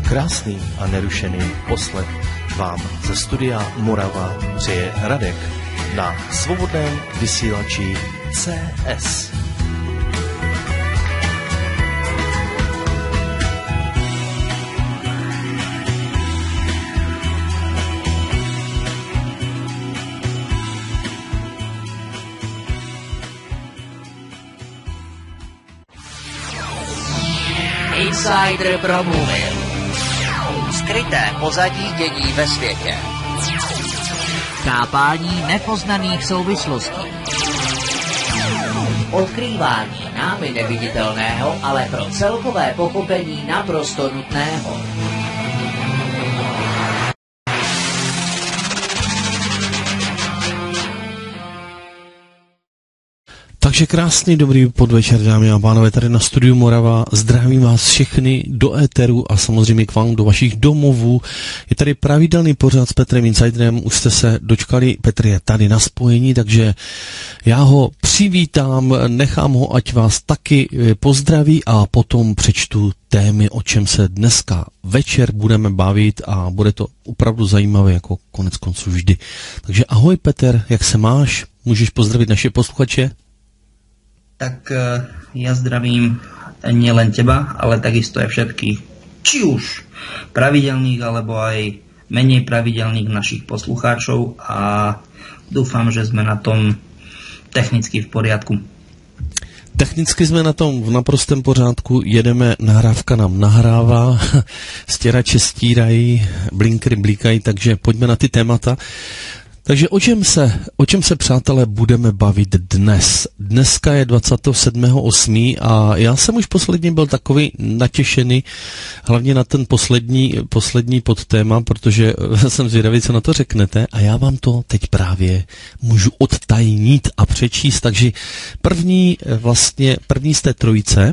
Krásný a nerušený poslech vám ze studia Morava přeje Radek na svobodném vysílači CS. Insider promluvil. Skryté pozadí dění ve světě. Chápání nepoznaných souvislostí. Odkrývání námi neviditelného, ale pro celkové pochopení naprosto nutného. Takže krásný dobrý podvečer, dámy a pánové, tady na studiu Morava. Zdravím vás všechny do éteru a samozřejmě k vám do vašich domovů. Je tady pravidelný pořad s Petrem Insiderem, už jste se dočkali, Petr je tady na spojení, takže já ho přivítám, nechám ho, ať vás taky pozdraví a potom přečtu témy, o čem se dneska večer budeme bavit a bude to opravdu zajímavé, jako konec konců vždy. Takže ahoj Petr, jak se máš? Můžeš pozdravit naše posluchače? Tak ja zdravím nielen teba, ale takisto aj všetkých, či už pravidelných, alebo aj menej pravidelných našich poslucháčov a dúfam, že sme na tom technicky v poriadku. Technicky jsme na tom v naprostém pořádku, jedeme, nahrávka nám nahrává, stěrače stírají, blinkry blíkají, takže pojďme na ty témata. Takže o čem se, přátelé, budeme bavit dnes? Dneska je 27.8. a já jsem už posledně byl takový natěšený, hlavně na ten poslední podtéma, protože jsem zvědavý, co na to řeknete a já vám to teď právě můžu odtajnit a přečíst. Takže první z té trojice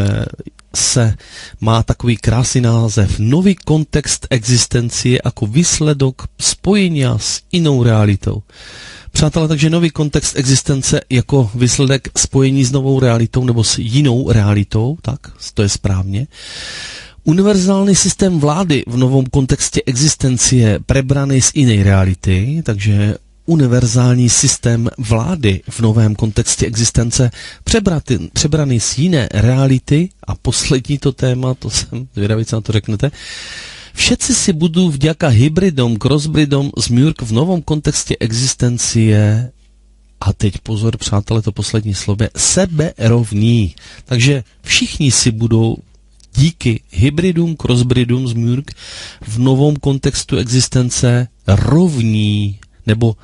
se má takový krásný název Nový kontext existencie jako výsledok spojenia s inou realitou. Přátelé, takže nový kontext existence jako výsledek spojení s novou realitou nebo s jinou realitou, tak, to je správně. Univerzální systém vlády v novom kontexte existencie prebraný z inej reality, takže univerzální systém vlády v novém kontextu existence přebraný z jiné reality a poslední to téma, to jsem zvědavý, co na to řeknete. Všetci si budou vďaka hybridom, crossbridom zmjurk v novom kontextu existencie a teď pozor, přátelé, to poslední slovo, seberovní. Takže všichni si budou díky hybridům, crossbridům zmjurk v novom kontextu existence rovní. Nebo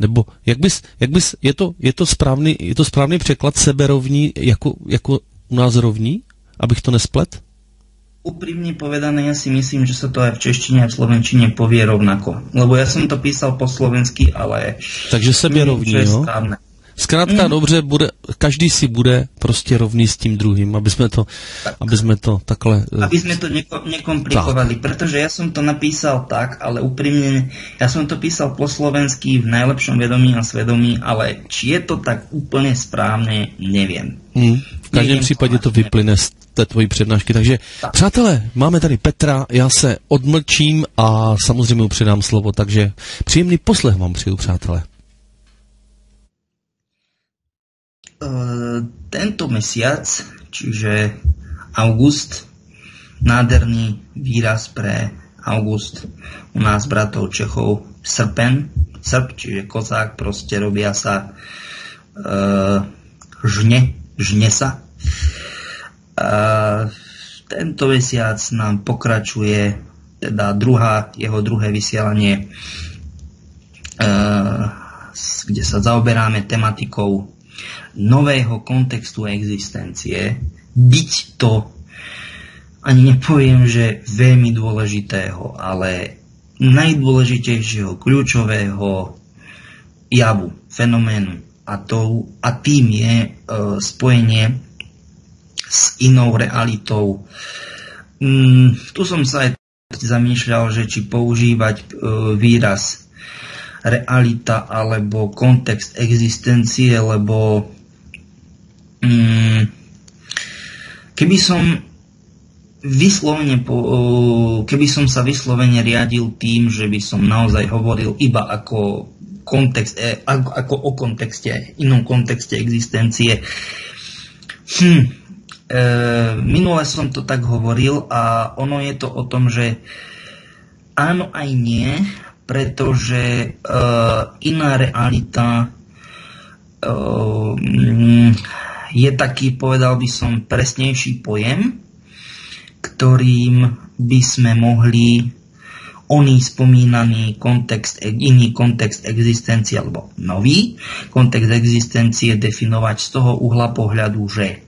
je to správný překlad seberovní jako u nás rovní, abych to nesplet? Úprimne povedané, ja si myslím, že sa to aj v češtine a v slovenčine povie rovnako. Lebo ja som to písal po slovensky, ale... Takže seberovní, jo? Zkrátka dobře, každý si bude prostě rovný s tím druhým, aby jsme to takhle... Aby sme to nekomplikovali, pretože ja som to napísal tak, ale úprimne, ja som to písal po slovensky v najlepšom vedomí a svedomí, ale či je to tak úplne správne, neviem. V každém případě to vyplyne z té tvojí přednášky. Takže přátelé, máme tady Petra, já se odmlčím a samozřejmě mu předám slovo, takže příjemný poslech vám přeju, přátelé. Tento mesiac, čiže august, nádherný výraz pre august u nás bratov Čechov, srp, čiže kozák, proste robia sa žne sa. Tento mesiac nám pokračuje teda jeho druhé vysielanie, kde sa zaoberáme tematikou nového kontextu existencie, byť to, ani nepoviem, že veľmi dôležitého, ale najdôležitejšieho, kľúčového javu, fenoménu. A tým je spojenie s inou realitou. Tu som sa aj zamýšľal, že či používať výraz realita alebo kontext existencie, lebo keby som keby som sa vyslovene riadil tým, že by som naozaj hovoril iba ako o kontexte, inom kontexte existencie. Minule som to tak hovoril a ono je to o tom, že áno aj nie, pretože iná realita je taký, povedal by som, presnejší pojem, ktorým by sme mohli oný spomínaný iný kontext existencie alebo nový kontext existencie definovať z toho uhla pohľadu, že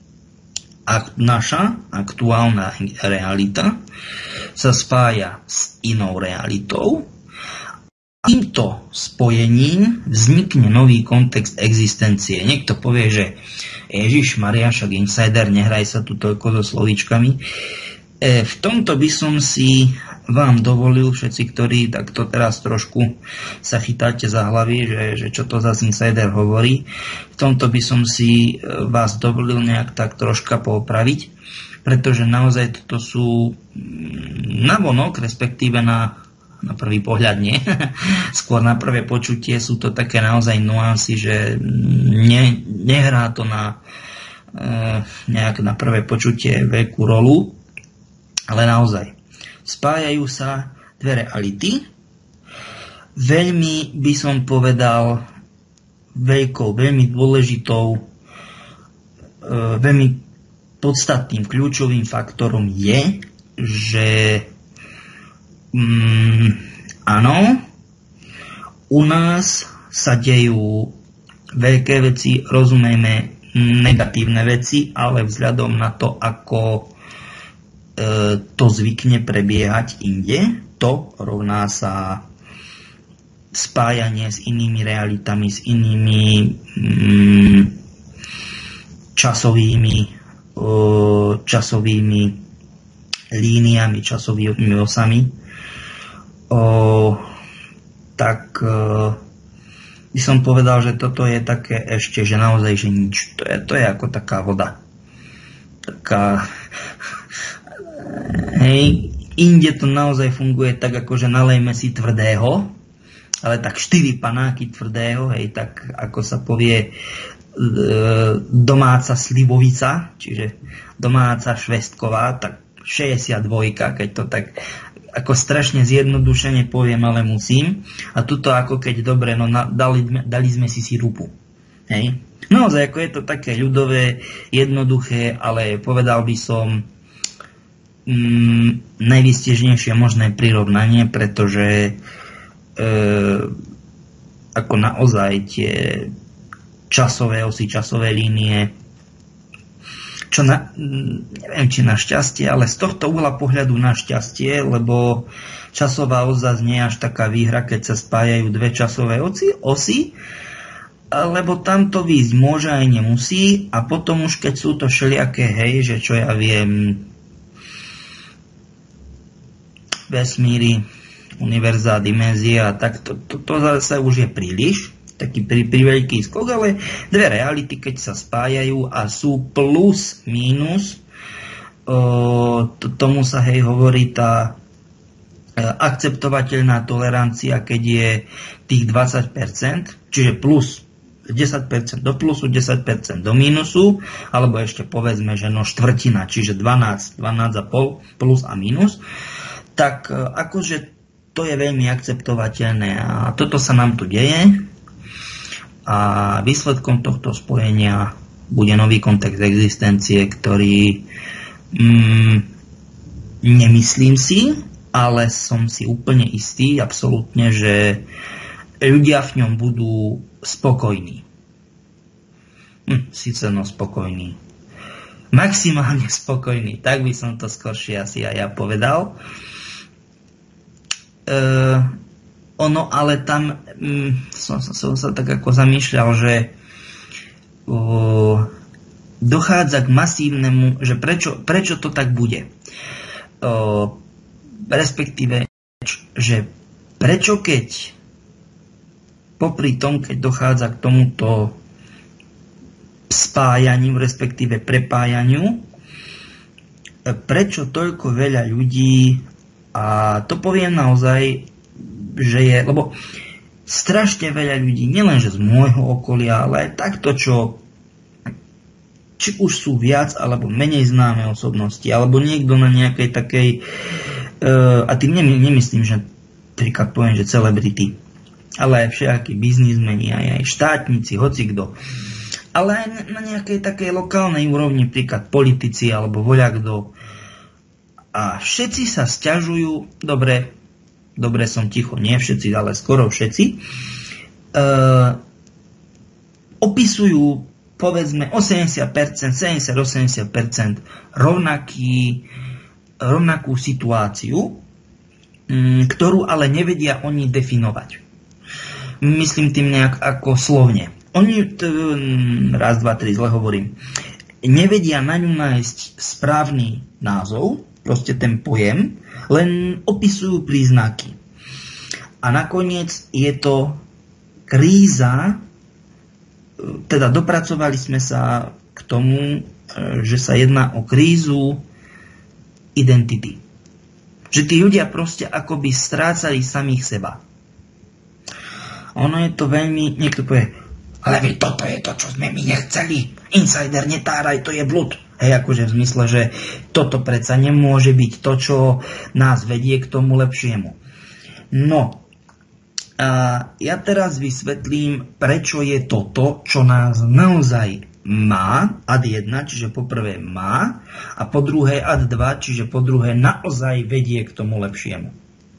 naša aktuálna realita sa spája s inou realitou. Týmto spojením vznikne nový kontext existencie. Niekto povie, že Ježišmaria, však insider, nehraj sa tu toľko so slovíčkami. V tomto by som si vám dovolil, všetci, ktorí takto teraz trošku sa chytáte za hlavy, že čo to za insider hovorí, v tomto by som si vás dovolil nejak tak troška poopraviť, pretože naozaj toto sú navonok, respektíve na prvý pohľad nie, skôr na prvé počutie sú to také naozaj nuancy, že nehrá to nejak na prvé počutie veľkú rolu, ale naozaj spájajú sa dve reality. Veľmi by som povedal veľmi dôležitou, veľmi podstatným kľúčovým faktorom je, že áno, u nás sa dejú veľké veci, rozumejme negatívne veci, ale vzhľadom na to, ako to zvykne prebiehať inde, to rovná sa spájanie s inými realitami, s inými časovými líniami, časovými osami, tak by som povedal, že toto je také ešte, že naozaj, že nič. To je ako taká voda. Inde to naozaj funguje tak, ako že nalejme si tvrdého, ale tak 4 panáky tvrdého, tak ako sa povie domáca slivovica, čiže domáca švestková, tak 62, keď to tak ako strašne zjednodušene poviem, ale musím. A tuto ako keď dobre, dali sme si sirupu. Naozaj, ako je to také ľudové, jednoduché, ale povedal by som najvýstižnejšie možné prirovnanie, pretože ako naozaj tie časové osy, časové línie, čo neviem, či našťastie, ale z tohto uhla pohľadu našťastie, lebo časová osa nie je až taká výhra, keď sa spájajú dve časové osy, lebo tam to výjsť môže aj nemusí, a potom už keď sú to všelijaké, že čo ja viem, vesmíry, univerzá, dimenzia, tak to zase už je príliš, taký veľký skok, ale dve reality, keď sa spájajú a sú plus, mínus, tomu sa hovorí tá akceptovateľná tolerancia, keď je tých 20%, čiže plus 10% do plusu, 10% do mínusu, alebo ešte povedzme, že štvrtina, čiže 12,5 plus a mínus, tak akože to je veľmi akceptovateľné a toto sa nám tu deje a výsledkom tohto spojenia bude nový kontext existencie, ktorý nemyslím si, ale som si úplne istý, absolútne, že ľudia v ňom budú spokojní. Sice spokojní. Maximálne spokojní, tak by som to skoršie asi aj ja povedal. Ale tam som sa tak ako zamýšľal, že dochádza k masívnemu, že prečo to tak bude. Respektíve, že prečo keď popri tom, keď dochádza k tomuto spájaniu, respektíve prepájaniu, prečo toľko veľa ľudí, a to poviem naozaj, že je, lebo strašne veľa ľudí, nielenže z môjho okolia, ale aj takto, či už sú viac alebo menej známe osobnosti, alebo niekto na nejakej takej, a tým nemyslím, že príklad poviem, že celebrity, ale aj všakí biznismeni, aj štátnici, hocikdo, ale aj na nejakej takej lokálnej úrovni, príklad politici alebo voľakdo. A všetci sa sťažujú, dobre som ticho, nie všetci, ale skoro všetci, opisujú povedzme 80%, 70-80% rovnakú situáciu, ktorú ale nevedia oni definovať. Myslím tým nejak ako slovne. Oni, raz, dva, tri, zle hovorím, nevedia na ňu nájsť správny názov, proste ten pojem, len opisujú príznaky. A nakoniec je to kríza, teda dopracovali sme sa k tomu, že sa jedná o krízu identity. Že tí ľudia proste akoby strácali samých seba. Ono je to veľmi, niekto povie, ale vy, toto je to, čo sme my nechceli. Insider, netáraj, to je blud. Hej, akože v zmysle, že toto predsa nemôže byť to, čo nás vedie k tomu lepšiemu. No, a ja teraz vysvetlím, prečo je toto, čo nás naozaj má, ad 1, čiže po prvé má, a po druhé ad 2, čiže po druhé naozaj vedie k tomu lepšiemu.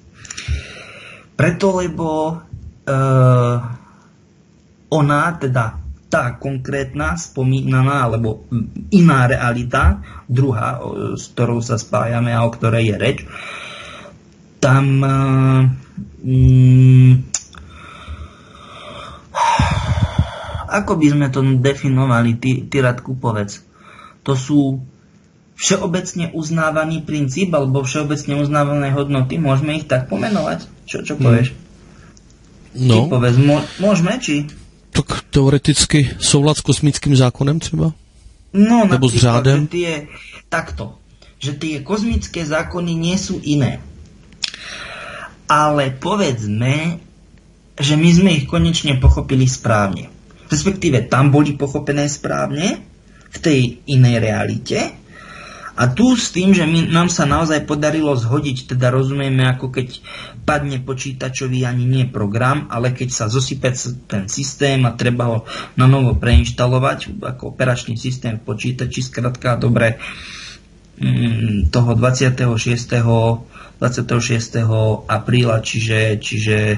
Preto, lebo ona, teda tá konkrétna, spomínaná, alebo iná realita, druhá, s ktorou sa spájame a o ktorej je reč, tam ako by sme to definovali, ty Radku, povedz. To sú všeobecne uznávaný princíp, alebo všeobecne uznávané hodnoty, môžeme ich tak pomenovať? Čo povieš? No. Ty povedz, môžeme, či... Tak teoreticky soulad s kosmickým zákonem třeba? No, nebo s řádem? Že tie kozmické zákony nie sú iné. Ale povedzme, že my sme ich konečne pochopili správne. Respektíve tam boli pochopené správne v tej inej realite. A tu s tým, že nám sa naozaj podarilo zhodiť, teda rozumieme, ako keď padne počítačový ani nie program, ale keď sa zosype ten systém a treba ho na novo preinštalovať, ako operačný systém v počítači, skrátka dobre, toho 26. apríla, čiže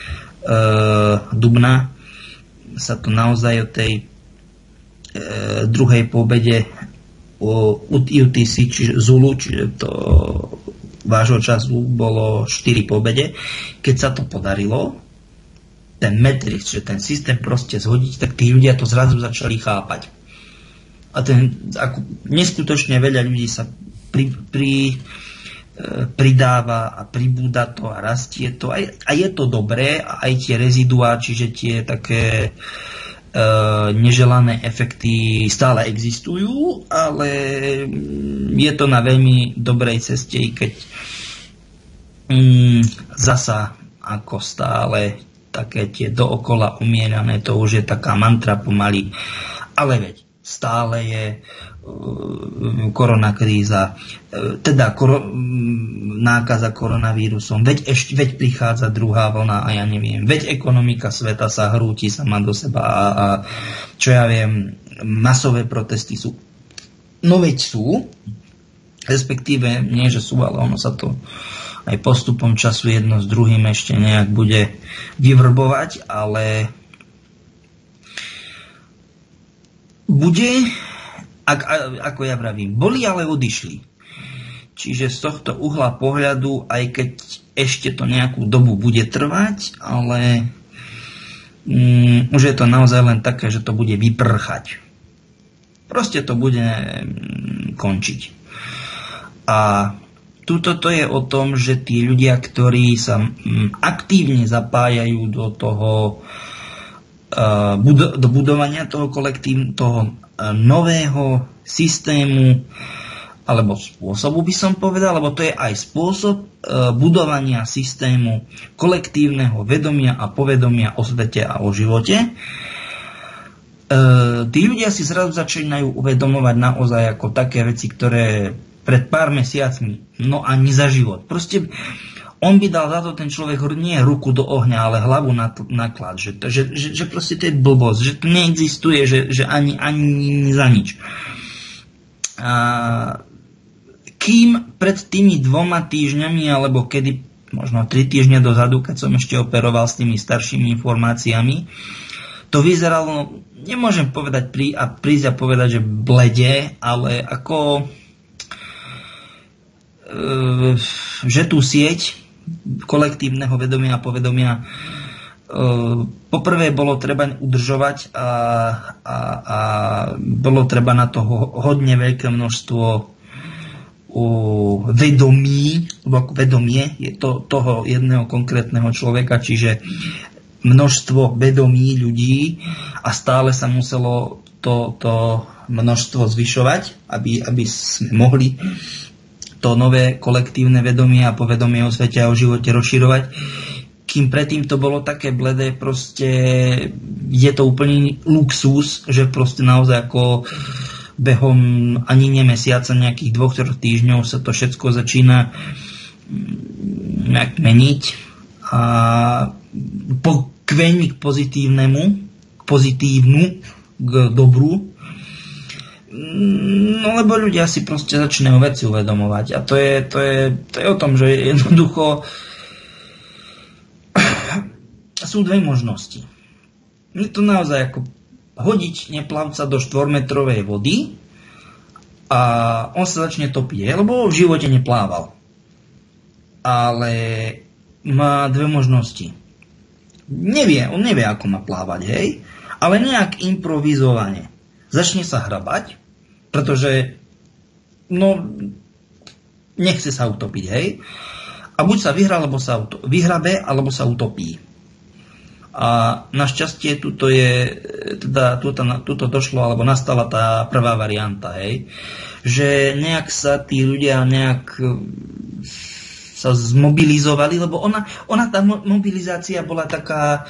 dubna, sa to naozaj o tej druhej po obede UTC, čiže Zulu, čiže to vášho času bolo 4 po obede. Keď sa to podarilo, ten Matrix, že ten systém proste zhodiť, tak tí ľudia to zrazu začali chápať. A neskutočne veľa ľudí sa pridáva a pribúda to a rastie to. A je to dobré, a aj tie reziduá, čiže tie také neželané efekty stále existujú, ale je to na veľmi dobrej ceste, keď zasa ako stále také tie dookola umierané, to už je taká mantra pomaly, ale veď stále je koronakríza, teda nákaza koronavírusom, veď prichádza druhá vlna a ja neviem, veď ekonomika sveta sa hrúti sama do seba a čo ja viem, masové protesty sú. No veď sú, respektíve nie, že sú, ale ono sa to aj postupom času jedno s druhým ešte nejak bude vyvrbovať, ale bude, ako ja vravím, boli, ale odišli. Čiže z tohto uhla pohľadu, aj keď ešte to nejakú dobu bude trvať, ale už je to naozaj len také, že to bude vyprchať. Proste to bude končiť. A tuto to je o tom, že tí ľudia, ktorí sa aktívne zapájajú do toho do budovania toho kolektívu, toho nového systému alebo spôsobu by som povedal, lebo to je aj spôsob budovania systému kolektívneho vedomia a povedomia o svete a o živote. Tí ľudia si zrazu začínajú uvedomovať naozaj ako také veci, ktoré pred pár mesiacmi, no ani za život. Proste on by dal za to ten človek nie ruku do ohňa, ale hlavu na klad. Že proste to je blbosť, že to neexistuje, že ani za nič. Kým pred tými 2 týždňami, alebo kedy, možno 3 týždne dozadu, keď som ešte operoval s tými staršími informáciami, to vyzeralo, nemôžem povedať prísť a povedať, že blede, ale ako že tú sieť kolektívneho vedomia a povedomia poprvé bolo treba udržovať a bolo treba na to hodne veľké množstvo vedomie je toho jedného konkrétneho človeka, čiže množstvo vedomí ľudí a stále sa muselo to množstvo zvyšovať, aby sme mohli to nové kolektívne vedomie a povedomie o svete a o živote rozširovať. Kým predtým to bolo také bledé, proste je to úplný luxus, že proste naozaj ako behom ani nie mesiaca, nejakých 2-3 týždňov sa to všetko začína nejak meniť a pokveň k pozitívnu, k dobru. No lebo ľudia si proste začínajú veci uvedomovať a to je o tom, že jednoducho sú 2 možnosti. Je to naozaj ako hodiť neplavca do 4-metrovej vody a on sa začne topiť, lebo v živote neplával. Ale má 2 možnosti. On nevie, ako má plávať, hej, ale nejak improvizovane. Začne sa hrabať, pretože nechce sa utopiť, hej. A buď sa vyhrabe, alebo sa utopí. A našťastie tuto došlo, alebo nastala tá prvá varianta, hej, že nejak sa tí ľudia sa zmobilizovali, lebo ona tá mobilizácia bola taká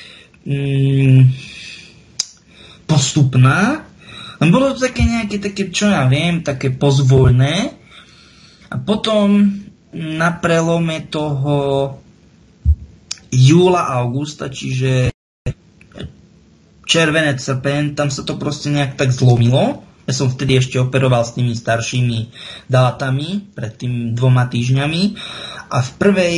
postupná, bolo to také nejaké, čo ja viem, také pozvoľné a potom na prelome toho júla a augusta, čiže červenec, srpen, tam sa to proste nejak tak zlomilo. Ja som vtedy ešte operoval s tými staršími dátami, pred tým 2 týždňami a v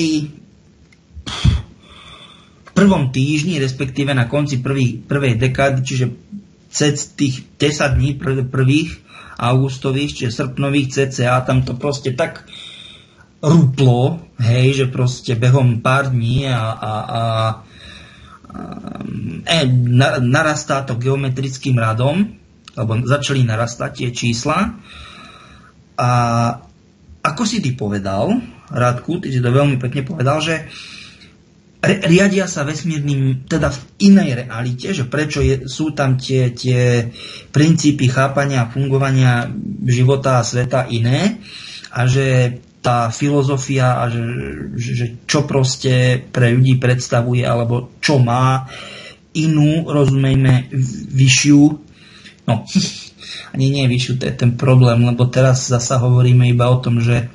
prvom týždni, respektíve na konci prvej dekády, čiže cez tých 10 dní prvých augustových, čiže srpnových cca, tam to proste tak rúplo, hej, že proste behom pár dní narastá to geometrickým radom, lebo začali narastať tie čísla. A ako si ty povedal, Radku, ty si to veľmi pekne povedal, že riadia sa vesmírnym, teda v inej realite, že prečo sú tam tie princípy chápania a fungovania života a sveta iné a že tá filozofia a že čo proste pre ľudí predstavuje alebo čo má inú, rozumejme, vyššiu, no ani nie vyššiu, to je ten problém, lebo teraz zasa hovoríme iba o tom, že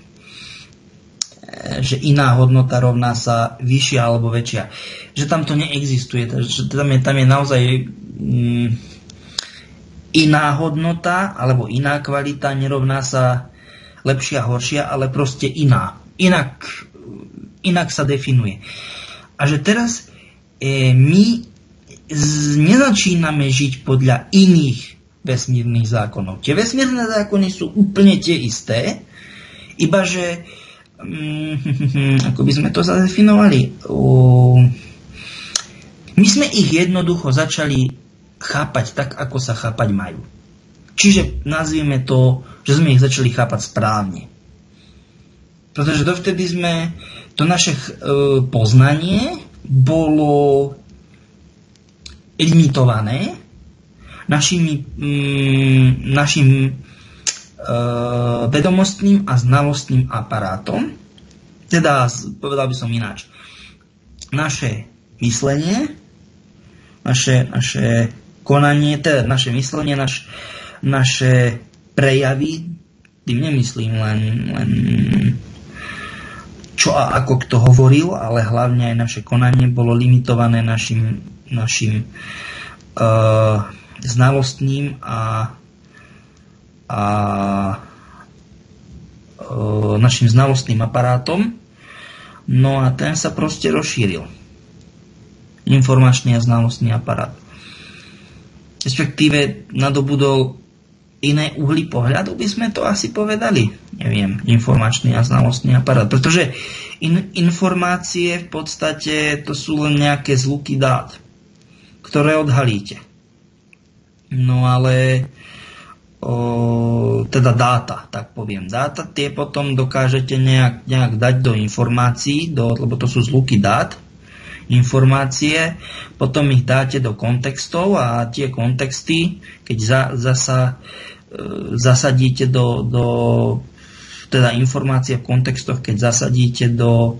iná hodnota rovná sa vyššia alebo väčšia. Že tam to neexistuje. Takže tam je naozaj iná hodnota alebo iná kvalita nerovná sa lepšia, horšia, ale proste iná. Inak sa definuje. A že teraz my nezačíname žiť podľa iných vesmírnych zákonov. Tie vesmírne zákony sú úplne tie isté, iba že ako by sme to zadefinovali, my sme ich jednoducho začali chápať tak, ako sa chápať majú. Čiže nazvieme to, že sme ich začali chápať správne. Pretože dovtedy to naše poznanie bolo limitované našim vedomostným a znalostným aparátom. Teda, povedal by som ináč, naše myslenie, naše konanie, teda naše myslenie, naše prejavy, tým nemyslím len čo a ako kto hovoril, ale hlavne aj naše konanie bolo limitované našim znalostným a našim znalostným aparátom. No a ten sa proste rozšíril. Informačný a znalostný aparát. Respektíve nadobudol iné uhly pohľadu, by sme to asi povedali. Neviem, informačný a znalostný aparát. Pretože informácie v podstate to sú len nejaké zvuky dát, ktoré odhalíte. No ale teda dáta, tak poviem. Dáta tie potom dokážete nejak dať do informácií, lebo to sú zvuky dát, informácie, potom ich dáte do kontextov a tie kontexty, keď zasadíte do teda informácie v kontextoch, keď zasadíte do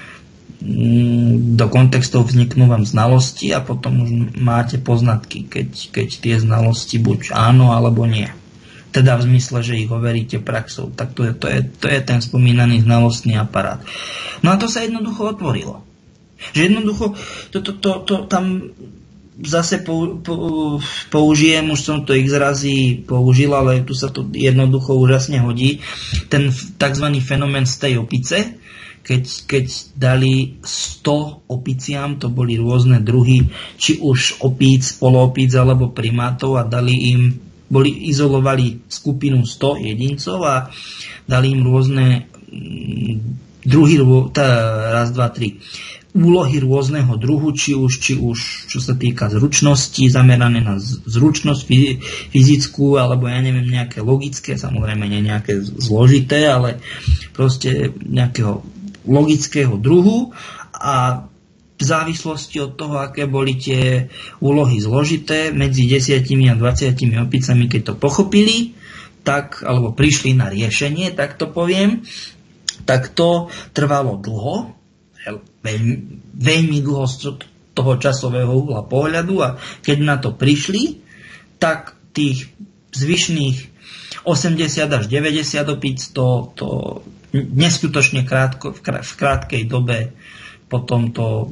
kontextov, vzniknú vám znalosti a potom už máte poznatky, keď tie znalosti buď áno alebo nie. Teda v zmysle, že ich overíte praxou. Tak to je ten spomínaný znalostný aparát. No a to sa jednoducho otvorilo. Že jednoducho to tam zase použijem, už som to x razy použil, ale tu sa to jednoducho úžasne hodí. Ten tzv. Fenomén z tej opice, keď dali 100 opiciam, to boli rôzne druhy, či už opíc, poloopíc alebo primátov a izolovali skupinu 100 jedincov a dali im rôzne druhy, raz, dva, tri, úlohy rôzneho druhu, či už čo sa týka zručnosti, zamerané na zručnosť fyzickú, alebo ja neviem, nejaké logické, samozrejme nie nejaké zložité, ale proste nejakého logického druhu a v závislosti od toho, aké boli tie úlohy zložité, medzi 10 a 20 opicami, keď to pochopili, tak, alebo prišli na riešenie, tak to poviem, tak to trvalo dlho, veľmi dlho z toho časového uhla pohľadu a keď na to prišli, tak tých zvyšných 80 až 90 opíc to neskutočne v krátkej dobe potom to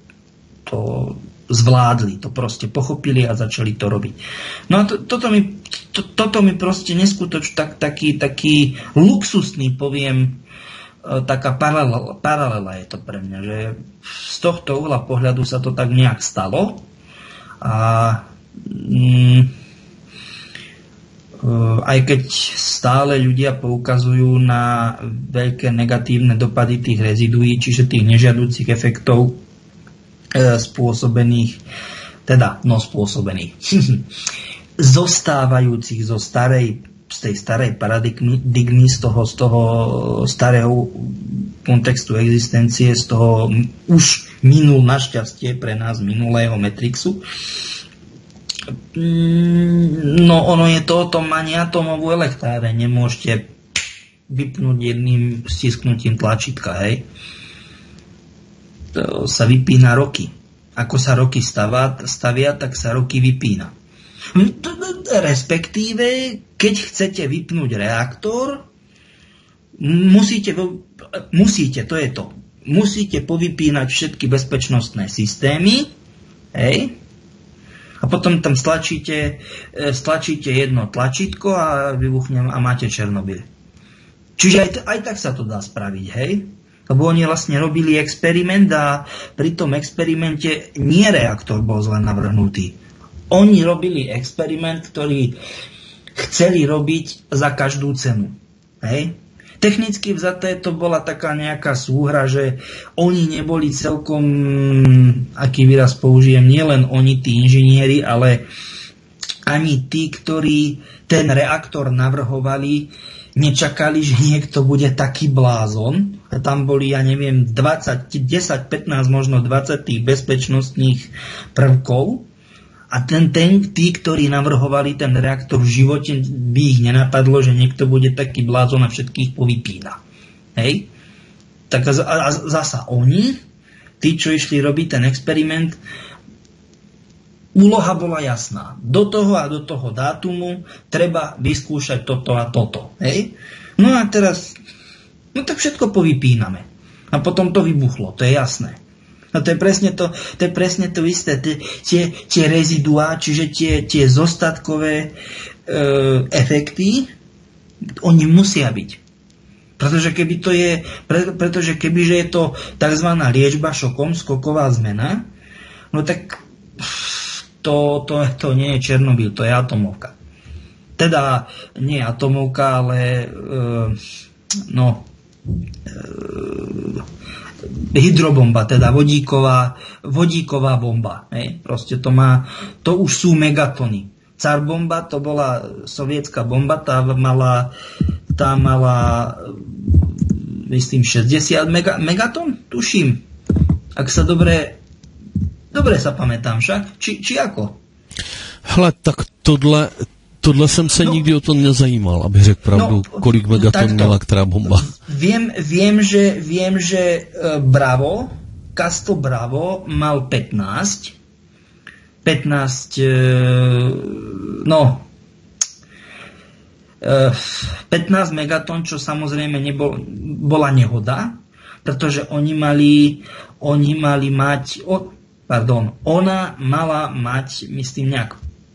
zvládli, to proste pochopili a začali to robiť. No a toto mi proste neskutočne taký luxusný, poviem, taká paralela je to pre mňa, že z tohto uhla pohľadu sa to tak nejak stalo a aj keď stále ľudia poukazujú na veľké negatívne dopady tých reziduí, čiže tých nežiaducich efektov spôsobených zostávajúcich z tej starej paradigmy, z toho starého kontextu existencie, z toho už našťastie pre nás minulého Matrixu. No ono je to o tom, ani atomovú elektráreň nemôžete vypnúť jedným stisknutím tlačítka, hej. To sa vypína roky. Ako sa roky stavia, tak sa roky vypína. Respektíve, keď chcete vypnúť reaktor, musíte povypínať všetky bezpečnostné systémy, hej, a potom tam stlačíte jedno tlačítko a vybuchne a máte Černobyl. Čiže aj tak sa to dá spraviť, hej? Lebo oni vlastne robili experiment a pri tom experimente nie reaktor bol zle navrhnutý. Oni robili experiment, ktorý chceli robiť za každú cenu. Hej? Technicky vzaté to bola taká nejaká súhra, že oni neboli celkom, aký výraz použijem, nielen oni, tí inžinieri, ale ani tí, ktorí ten reaktor navrhovali, nečakali, že niekto bude taký blázon. A tam boli, ja neviem, 10, 15, možno 20 tých bezpečnostných prvkov. A tí, ktorí navrhovali ten reaktor, v živote by ich nenapadlo, že niekto bude taký blázon a všetkých povypína. Hej? Tak a zasa oni, tí, čo išli robiť ten experiment, úloha bola jasná. Do toho a do toho dátumu treba vyskúšať toto a toto. Hej? No a teraz, no tak všetko povypíname. A potom to vybuchlo, to je jasné. A to je presne to isté. Tie reziduá, čiže tie zostatkové efekty, oni musia byť. Pretože kebyže je to tzv. Liečba šokom, skoková zmena, no tak to nie je Černobyl, to je atomovka. Teda nie atomovka, ale hydrobomba, teda vodíková bomba. Hej. Proste to už sú megatony. Car bomba, to bola sovietská bomba, tá mala myslím 60 megaton, tuším. Ak sa dobre sa pamätám však. Či ako? Hele, tak tohle jsem se nikdy o tom nezajímal, abych řekl pravdu, kolik megaton měla která bomba. Viem, že Bravo, Castle Bravo mal 15 megaton, čo samozrejme bola nehoda, pretože ona mala mať, myslím, nejak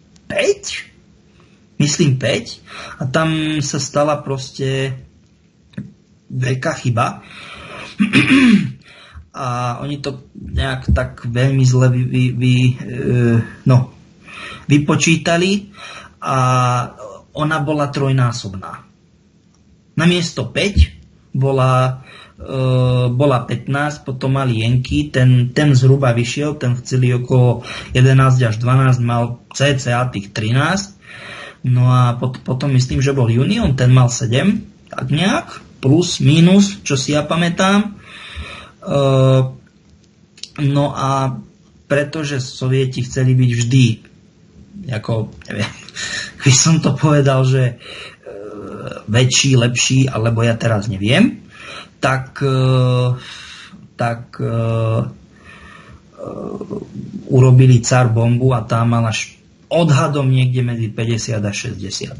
5 a tam sa stala proste veľká chyba a oni to nejak tak veľmi zle vypočítali a ona bola trojnásobná. Namiesto 5 bola 15, potom mali Jenky, ten zhruba vyšiel, ten chceli okolo 11 až 12, mal cca tých 13. No a potom myslím, že bol Union, ten mal 7, tak nejak, plus, minus, čo si ja pamätám. No a pretože Sovieti chceli byť vždy, ako, neviem, keď som to povedal, že väčší, lepší, alebo ja teraz neviem, tak urobili car bombu a tá mala odhadom niekde medzi 50 a 60.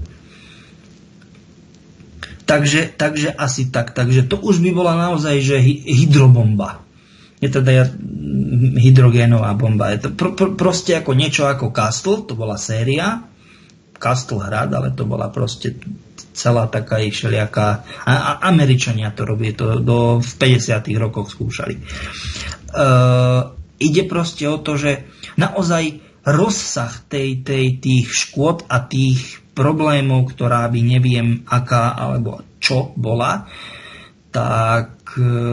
Takže asi tak. Takže to už by bola naozaj, že hydrobomba. Je teda hydrogénová bomba. Je to proste ako niečo ako Castle, to bola séria. Castle hrad, ale to bola proste celá taká ich všelijaká... Američania to robili, to v 50. rokoch skúšali. Ide proste o to, že naozaj rozsah tých škôd a tých problémov, ktorá by neviem aká alebo čo bola, tak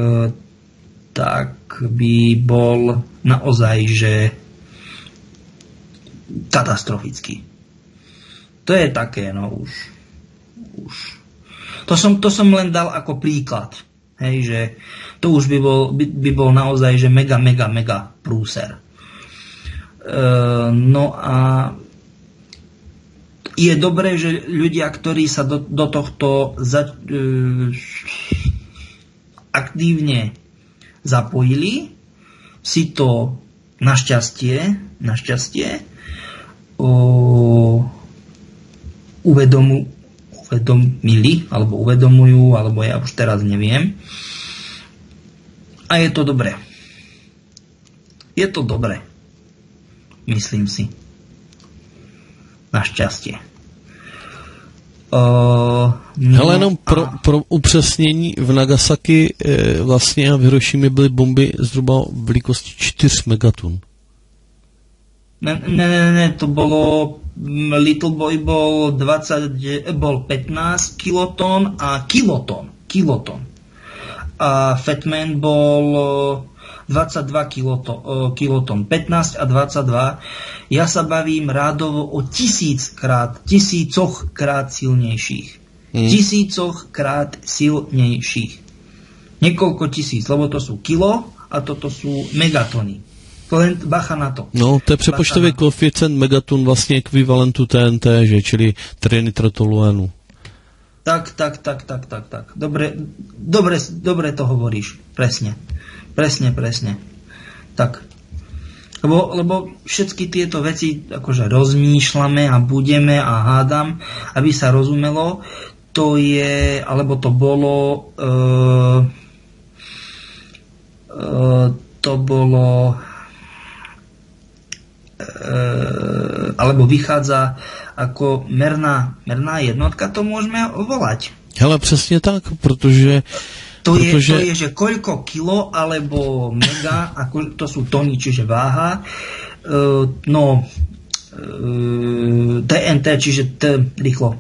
by bol naozaj, že katastrofický. To je také, no už. To som len dal ako príklad. Hej, že to už by bol naozaj, že mega prúser. No a je dobré, že ľudia, ktorí sa do tohto aktívne zapojili, si to našťastie uvedomili, alebo uvedomujú, alebo ja už teraz neviem. A je to dobré. Myslím si. Našťastie. Hele, jenom pro upřesnění, v Nagasaki vlastně a v Hirošimě byly bomby zhruba velikosti 4 megaton. Ne, to bolo Little Boy bol 15 kiloton a kiloton. A Fat Man bol 22 kiloton, 15 a 22. Ja sa bavím rádovo o tisícokrát silnejších. Tisícokrát silnejších. Niekoľko tisíc, lebo to sú kilo a toto sú megatony. Len bacha na to. No, to je přepočtový koeficient megatun vlastně ekvivalentu TNT, že? Čili trinitrotoluenu. Tak. Dobre to hovoríš. Presne. Tak. Lebo všetky tieto veci akože rozmýšľame a budeme a hádam, aby sa rozumelo, to je, alebo to bolo alebo vychádza ako merná jednotka, to môžeme volať. Hele, přesně tak, protože to je, že koľko kilo alebo mega, ako to sú tony, čiže váha, TNT, čiže rýchlo.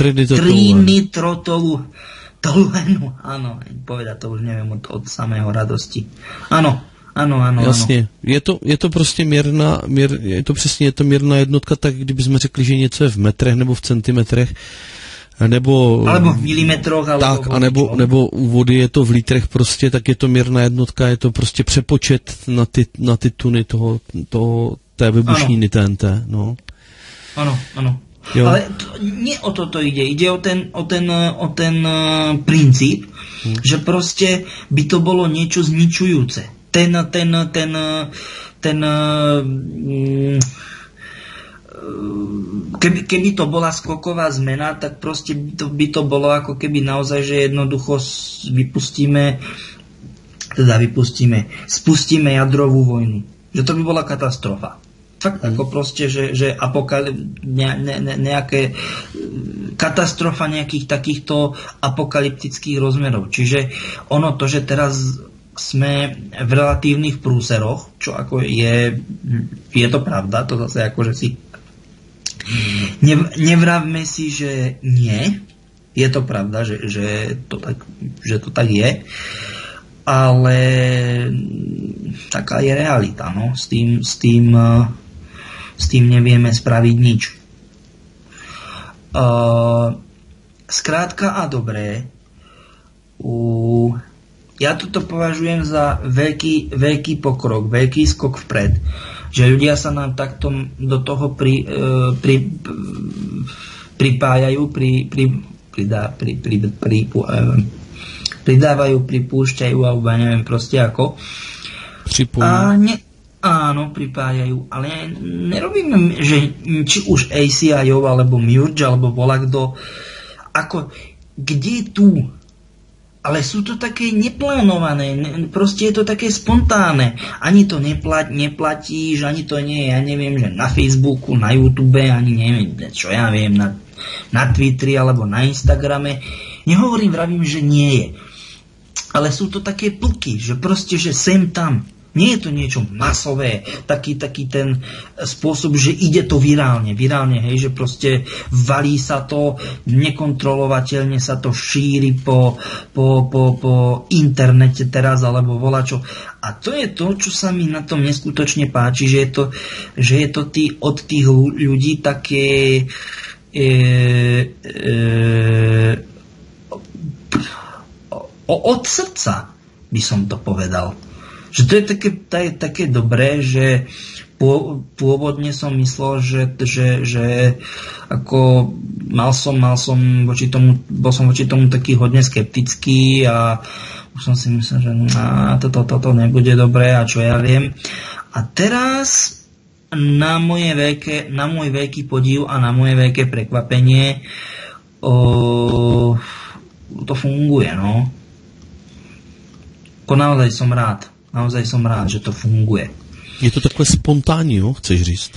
Trinitrotoluenu. Áno, povedať to už neviem od samého radosti. Áno. Jasně. Je to prostě je to mírná jednotka, tak kdybychom řekli, že něco je v metrech nebo v centimetrech, alebo v milimetroch, nebo u vody je to v litrech prostě, tak je to mírná jednotka, je to prostě přepočet na ty tuny té vybušniny TNT, no. Ano. Jo. Ale nie o toto ide. Ide o ten princíp, že prostě by to bolo niečo zničujúce. Keby to bola skoková zmena, tak proste by to bolo ako keby naozaj, že jednoducho spustíme jadrovú vojnu. Že to by bola katastrofa. Fakt ako proste, že nejaké katastrofa nejakých takýchto apokalyptických rozmerov. Čiže ono to, že teraz sme v relatívnych prúseroch, čo ako je to pravda, to zase akože si nevravme si, že nie, je to pravda, že to tak je, ale taká je realita, no, s tým nevieme spraviť nič. Skrátka a dobré, ja toto považujem za veľký pokrok, veľký skok vpred, že ľudia sa nám takto do toho pripájajú, pridávajú, pripúšťajú, alebo ja neviem proste ako. Áno, pripájajú, ale nerobíme, že či už ACIO, alebo Murge, alebo volakto, ako, kde je tu? Ale sú to také neplánované, proste je to také spontánne. Ani to neplatíš, ani to nie je, ja neviem, že na Facebooku, na YouTube, ani neviem, čo ja viem, na Twitteri alebo na Instagrame. Vravím, že nie je. Ale sú to také plky, že proste, že sem tam. Nie je to niečo masové, taký ten spôsob, že ide to virálne, hej, že proste valí sa to, nekontrolovateľne sa to šíri po internete teraz, alebo volačo. A to je to, čo sa mi na tom neskutočne páči, že je to od tých ľudí také od srdca, by som to povedal. Že to je také dobré, že pôvodne som myslel, že ako bol som voči tomu taký hodne skeptický a už som si myslel, že toto nebude dobré a čo ja viem. A teraz na môj veľký podiv a na moje veľké prekvapenie to funguje, no. Naozaj som rád, že to funguje. Je to takové spontánní, jo? Chceš říct?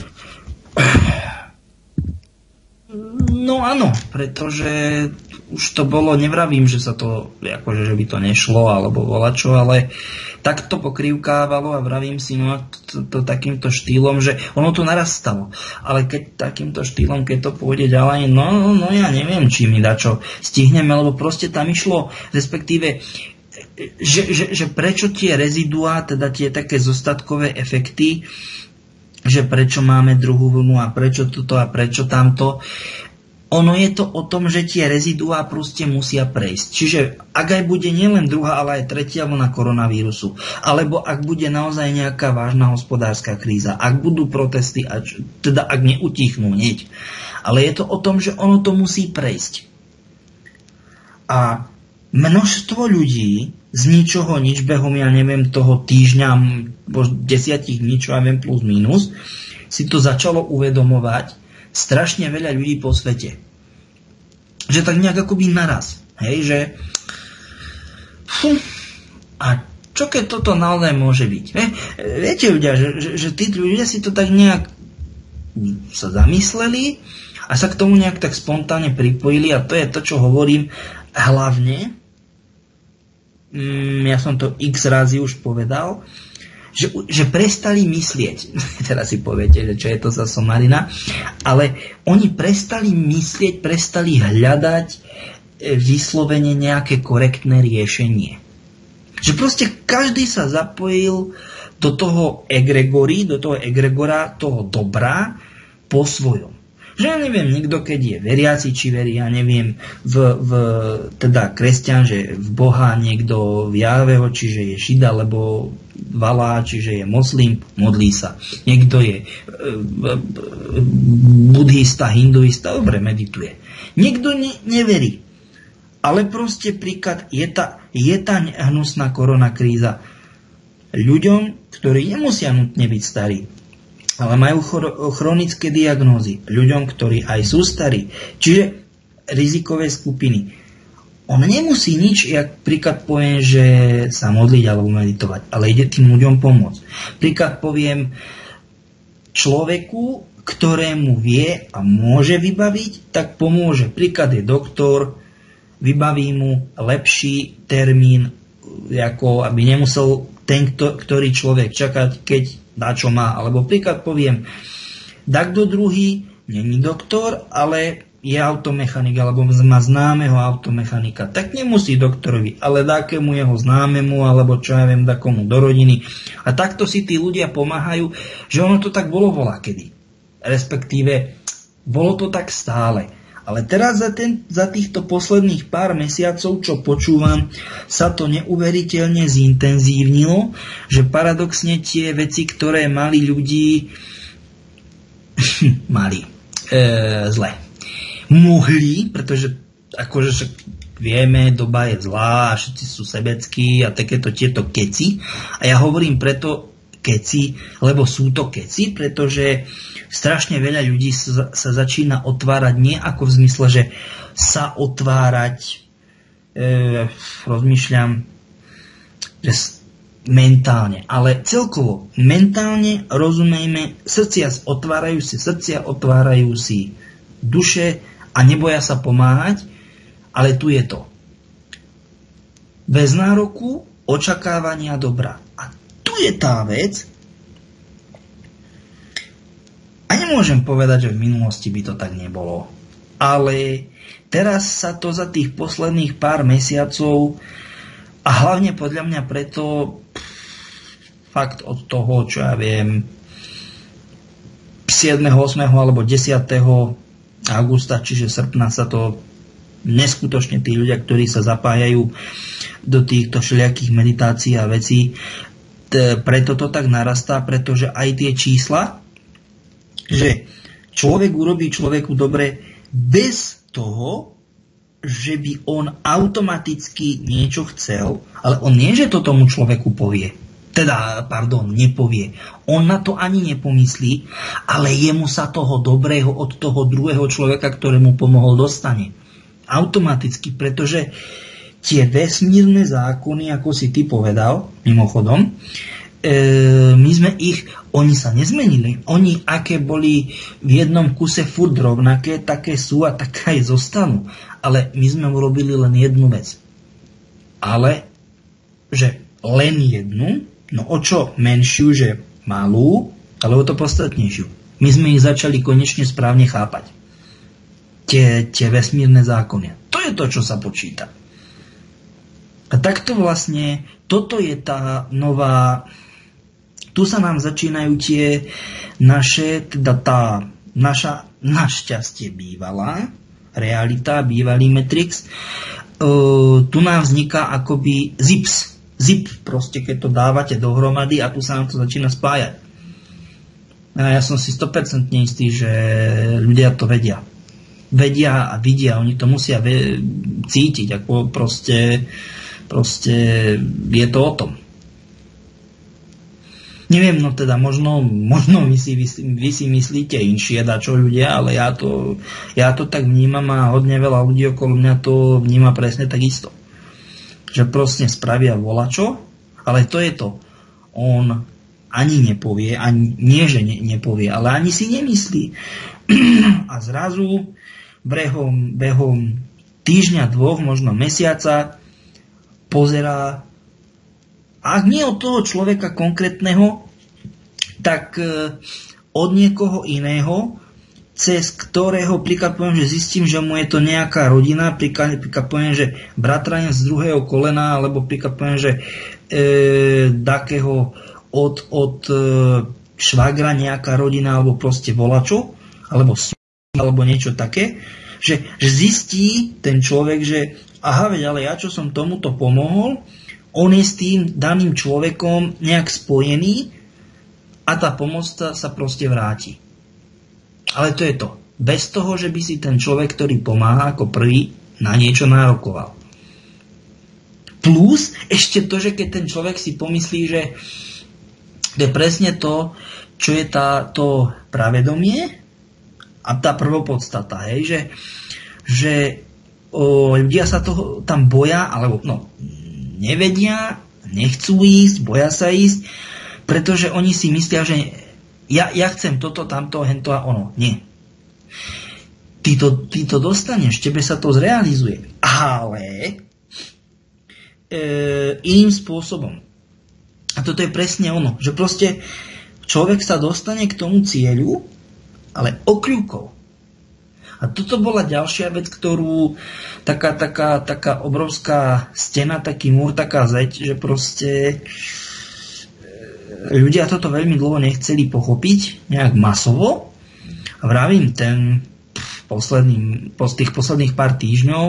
No áno, pretože už to bolo, nevravím, že sa to, akože, že by to nešlo, alebo volačo, ale tak to pokrývkávalo a vravím si, no to takýmto štýlom, že ono to narastalo. Ale keď takýmto štýlom, keď to pôjde ďalej, no ja neviem, či mi dačo stihneme, lebo proste tam išlo, respektíve že prečo tie reziduá, teda tie také zostatkové efekty, že prečo máme druhú vlnu a prečo toto a prečo tamto, ono je to o tom, že tie reziduá proste musia prejsť. Čiže ak aj bude nielen druhá, ale aj tretia vlna koronavírusu, alebo ak bude naozaj nejaká vážna hospodárska kríza, ak budú protesty, teda ak neutichnú hneď. Ale je to o tom, že ono to musí prejsť. A množstvo ľudí z ničoho nič behom, ja neviem, toho týždňa, 10 dní, čo ja viem, plus minus, si to začalo uvedomovať strašne veľa ľudí po svete. Že tak nejak akoby naraz. Hej, že a čo keď toto naozaj môže byť? Viete ľudia, že tí ľudia si to tak nejak sa zamysleli a sa k tomu nejak tak spontánne pripojili a to je to, čo hovorím hlavne. Ja som to x razy už povedal, že prestali myslieť. Teraz si poviete, že čo je to za somarina, ale oni prestali myslieť, prestali hľadať vyslovene nejaké korektné riešenie. Že proste každý sa zapojil do toho egregora, toho dobra po svojom. Že ja neviem, niekto keď je veriaci, či verí, ja neviem, teda kresťan, že v Boha, niekto v Jahveho, čiže je Žida, alebo Valá, čiže je moslim, modlí sa. Niekto je budhista, hinduista, dobre, medituje. Niekto neverí. Ale proste príklad je tá hnusná koronakríza ľuďom, ktorí nemusia nutne byť starí, ale majú chronické diagnózy. Ľuďom, ktorí aj sú starí. Čiže rizikové skupiny. On nemusí nič, jak príklad poviem, že sa modliť alebo meditovať, ale ide tým ľuďom pomôcť. Príklad poviem človeku, ktorému vie a môže vybaviť, tak pomôže. Príklad je doktor, vybaví mu lepší termín, ako aby nemusel ten, ktorý človek čakať, keď dá čo má. Alebo príklad poviem, takto druhý není doktor, ale je automechanik, alebo má známeho automechanika. Tak nemusí doktorovi, ale takému jeho známemu, alebo čo ja viem, takomu do rodiny. A takto si tí ľudia pomáhajú, že ono to tak bolo volakedy. Respektíve, bolo to tak stále. Ale teraz za týchto posledných pár mesiacov, čo počúvam, sa to neuveriteľne zintenzívnilo, že paradoxne tie veci, ktoré mali ľudí zle. Mohli, pretože akože vieme, doba je zlá a všetci sú sebeckí a takéto tieto keci. A ja hovorím preto keci, lebo sú to keci, pretože strašne veľa ľudí sa začína otvárať nie ako v zmysle, že sa otvárať, rozmýšľam, že mentálne, ale celkovo mentálne rozumejme, srdcia otvárajú si duše a neboja sa pomáhať, ale tu je to. Bez nároku, očakávania dobra. A tu je tá vec. A nemôžem povedať, že v minulosti by to tak nebolo. Ale teraz sa to za tých posledných pár mesiacov a hlavne podľa mňa preto fakt od toho, čo ja viem, 7., 8. alebo 10. augusta, čiže srpna sa to neskutočne tí ľudia, ktorí sa zapájajú do týchto všelijakých meditácií a vecí, preto to tak narastá, pretože aj tie čísla, že človek urobí človeku dobre bez toho, že by on automaticky niečo chcel, ale on nie, že to tomu človeku povie. Nepovie. On na to ani nepomyslí, ale jemu sa toho dobrého od toho druhého človeka, ktorému pomohol, dostane. Automaticky, pretože tie vesmírne zákony, ako si ty povedal, mimochodom, oni sa nezmenili. Oni, aké boli v jednom kuse furt rovnaké, také sú a také aj zostanú. Ale my sme urobili len jednu vec. Ale, že len jednu, no o čo menšiu, že malú, ale o to podstatnejšiu. My sme ich začali konečne správne chápať. Tie vesmírne zákony. To je to, čo sa počíta. A takto vlastne, toto je tá nová, tu sa nám začínajú tie naše, teda tá naša našťastie bývalá, realita, bývalý Matrix, tu nám vzniká akoby zip, proste keď to dávate dohromady a tu sa nám to začína spájať. A ja som si 100% istý, že ľudia to vedia. Vedia a vidia, oni to musia cítiť, ako proste je to o tom. Neviem, no teda možno vy si myslíte inšie dačo ľudia, ale ja to tak vnímam a hodne veľa ľudí okolo mňa to vníma presne tak isto. Že proste spravia volačo, ale to je to. On ani nepovie, ani nie, že nepovie, ale ani si nemyslí. A zrazu behom týždňa, dvoch, možno mesiaca pozerá, ak nie od toho človeka konkrétneho, tak od niekoho iného, cez ktorého prikapujem, že zistím, že mu je to nejaká rodina, prikapujem, že bratranec z druhého kolena, alebo prikapujem, že takého od švagra nejaká rodina, alebo proste volačo, alebo niečo také, že zistí ten človek, že aha, veď, ale ja, čo som tomuto pomohol, on je s tým daným človekom nejak spojený a tá pomoc sa proste vráti. Ale to je to. Bez toho, že by si ten človek, ktorý pomáha ako prvý, na niečo nárokoval. Plus ešte to, že keď ten človek si pomyslí, že to je presne to, čo je to pravedomie a tá prvopodstata, hej, že ľudia sa toho tam boja, alebo nevedia, nechcú ísť, boja sa ísť, pretože oni si myslia, že ja chcem toto, tamto, hento a ono. Nie. Ty to dostaneš, tebe sa to zrealizuje, ale iným spôsobom. A toto je presne ono, že proste človek sa dostane k tomu cieľu, ale okľúkou. A toto bola ďalšia vec, ktorú taká obrovská stena, taký múr, taká zeď, že proste ľudia toto veľmi dlho nechceli pochopiť nejak masovo. A vravím, po tých posledných pár týždňov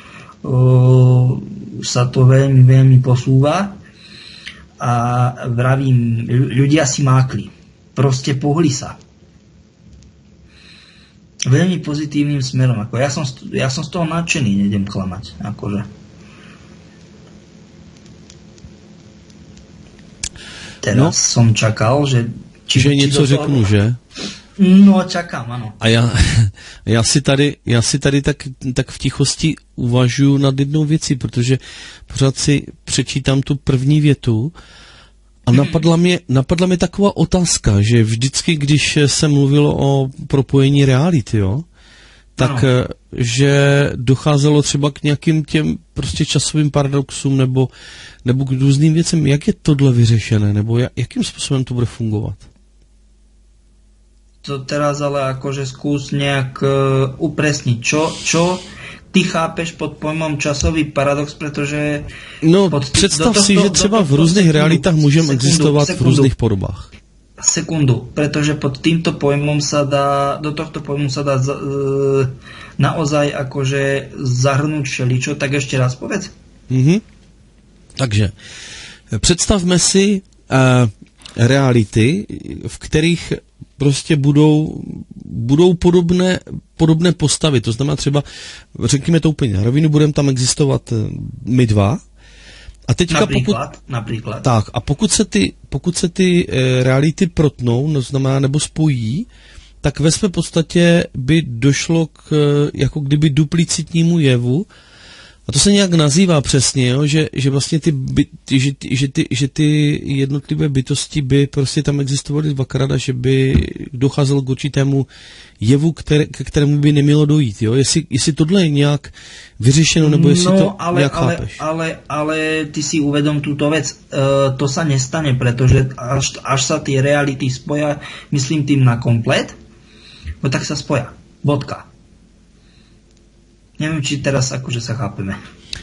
sa to veľmi, veľmi posúva. A vravím, ľudia si mákli. Proste pohli sa. Veľmi pozitívnym smerom. Ako ja som z toho nadšený, nejdem klamať. Akože. Teraz som čakal, že... Čiže něco řeknu, že? No, čakám, ano. A já si tady tak v tichosti uvažuji nad jednou věcí, protože pořád si přečítám tu první větu a napadla mě taková otázka, že vždycky, když se mluvilo o propojení reality, tak že docházelo třeba k nějakým těm prostě časovým paradoxům nebo k různým věcem. Jak je tohle vyřešené? Nebo jakým způsobem to bude fungovat? To teraz ale akože skús nejak upresniť, čo ty chápeš pod pojmom časový paradox, pretože... No, představ si, že třeba v různých realitách můžeme existovat v různých podobách. Sekundu, pretože pod týmto pojmom do tohto pojmu sa dá naozaj akože zahrnúť všeličo, tak ešte raz povedz. Takže, představme si reality, v kterých prostě budou podobné postavy. To znamená třeba, řekněme to úplně na rovinu, budeme tam existovat my dva. A teďka například. Tak, a pokud se ty reality protnou, no znamená nebo spojí, tak ve své podstatě by došlo k jako kdyby duplicitnímu jevu. A to se nějak nazývá přesně, že vlastně že ty jednotlivé bytosti by prostě tam existovaly dvakrát a že by docházelo k určitému jevu, ke kterému by nemělo dojít. Jo? Jestli tohle je nějak vyřešeno, nebo jestli to nějak chápeš. Ale ty si uvedom túto vec. To sa nestane, pretože až sa tie reality spoja, myslím tým na komplet, no tak sa spoja. Bodka. Neviem, či teraz akože sa chápeme.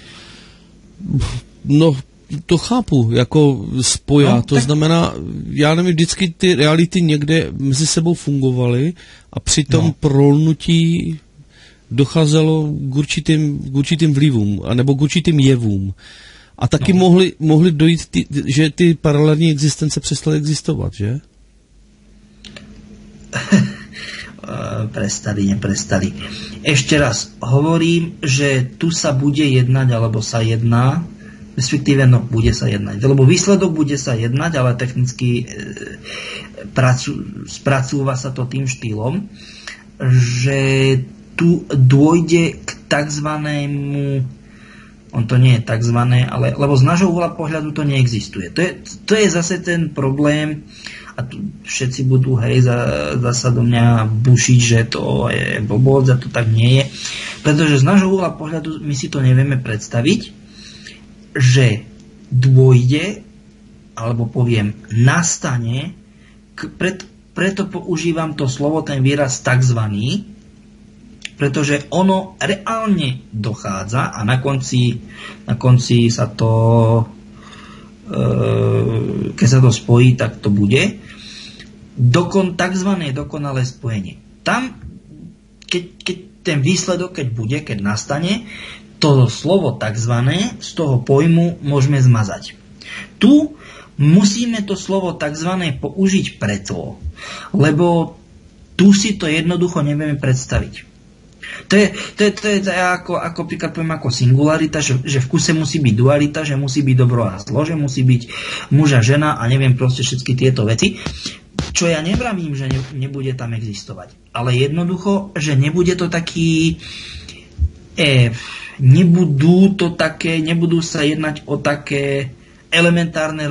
No, to chápu, jako spoja. No, to znamená, já nevím, vždycky ty reality někde mezi sebou fungovaly a při tom prolnutí docházelo k určitým vlivům, anebo k určitým jevům. A taky mohly dojít, že ty paralelní existence přestaly existovat, že? Neprestali. Ešte raz hovorím, že tu sa bude jednať, alebo sa jedná, respektíve bude sa jednať. Lebo výsledok bude sa jednať, ale technicky spracúva sa to tým štýlom, že tu dôjde k takzvanému, on to nie je takzvané, ale lebo z nášho uhla pohľadu to neexistuje. To je zase ten problém, a tu všetci budú zasa do mňa bušiť, že to je blbosť a to tak nie je. Pretože z nášho uhla pohľadu my si to nevieme predstaviť, že dôjde, alebo poviem, nastane, preto používam to slovo, ten výraz takzvaný, pretože ono reálne dochádza a na konci sa to, keď sa to spojí, tak to bude takzvané dokonalé spojenie. Tam, keď ten výsledok, keď nastane, to slovo takzvané z toho pojmu môžeme zmazať. Tu musíme to slovo takzvané použiť preto, lebo tu si to jednoducho nevieme predstaviť. To je ako príklad poviem ako singularita, že v kuse musí byť dualita, že musí byť dobro a zlo, že musí byť muž a žena a neviem proste všetky tieto veci. Čo ja nevravím, že nebude tam existovať. Ale jednoducho, že nebude to taký... nebudú sa jednať o také elementárne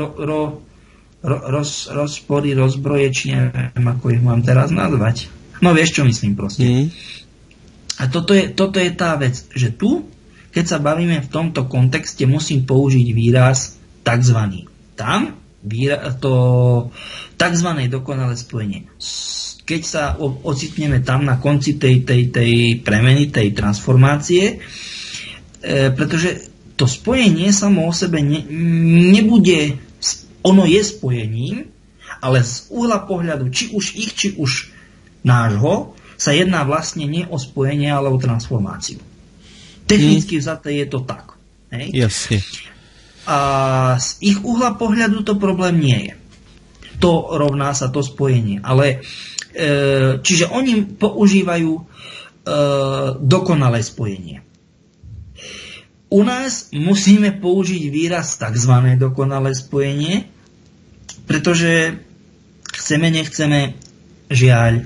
rozpory, rozbroje, či neviem, ako ich mám teraz nazvať. No vieš, čo myslím proste. A toto je tá vec, že tu, keď sa bavíme v tomto kontexte, musím použiť výraz takzvaný. Tam to takzvané dokonalé spojenie. Keď sa ocitneme tam na konci tej premeny, tej transformácie, pretože to spojenie samo o sebe nebude, ono je spojením, ale z uhla pohľadu, či už ich, či už nášho, sa jedná vlastne nie o spojenie, ale o transformáciu. Technicky vzaté je to tak. Hej? Jasne. A z ich uhla pohľadu to problém nie je. To rovná sa to spojenie. Ale čiže oni používajú dokonalé spojenie. U nás musíme použiť výraz takzvané dokonalé spojenie, pretože chceme, nechceme, žiaľ,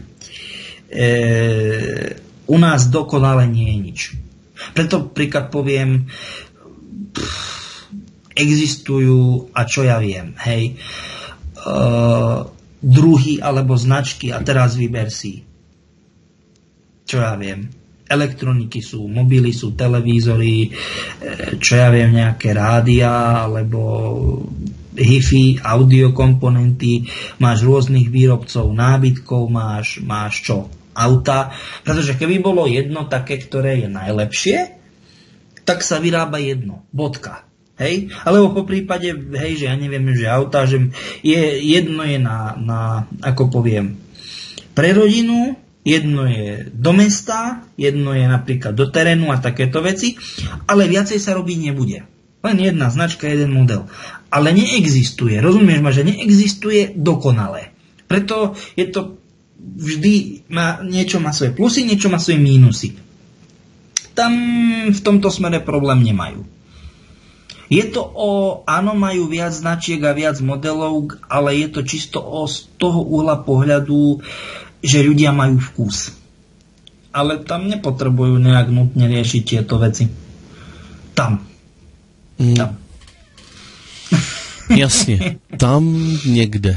u nás dokonale nie je nič. Preto príklad poviem, existujú, a čo ja viem, hej, druhy alebo značky, a teraz vyber si, čo ja viem, elektroniky sú, mobily sú, televízory, čo ja viem, nejaké rádia alebo hi-fi, audiokomponenty, máš rôznych výrobcov nábytkov, máš čo? Auta, pretože keby bolo jedno také, ktoré je najlepšie, tak sa vyrába jedno, bodka. Hej? Alebo po prípade, hej, že ja neviem, že auta, že jedno je na ako poviem, pre rodinu, jedno je do mesta, jedno je napríklad do terénu a takéto veci, ale viacej sa robiť nebude. Len jedna značka, jeden model. Ale neexistuje, rozumieš ma, že neexistuje dokonale. Preto je to vždy, niečo má svoje plusy, niečo má svoje mínusy. Tam v tomto smere problém nemajú. Je to áno, majú viac značiek a viac modelov, ale je to čisto z toho uhla pohľadu, že ľudia majú vkus. Ale tam nepotrebujú nejak nutne riešiť tieto veci. Tam. Jasně, tam někde.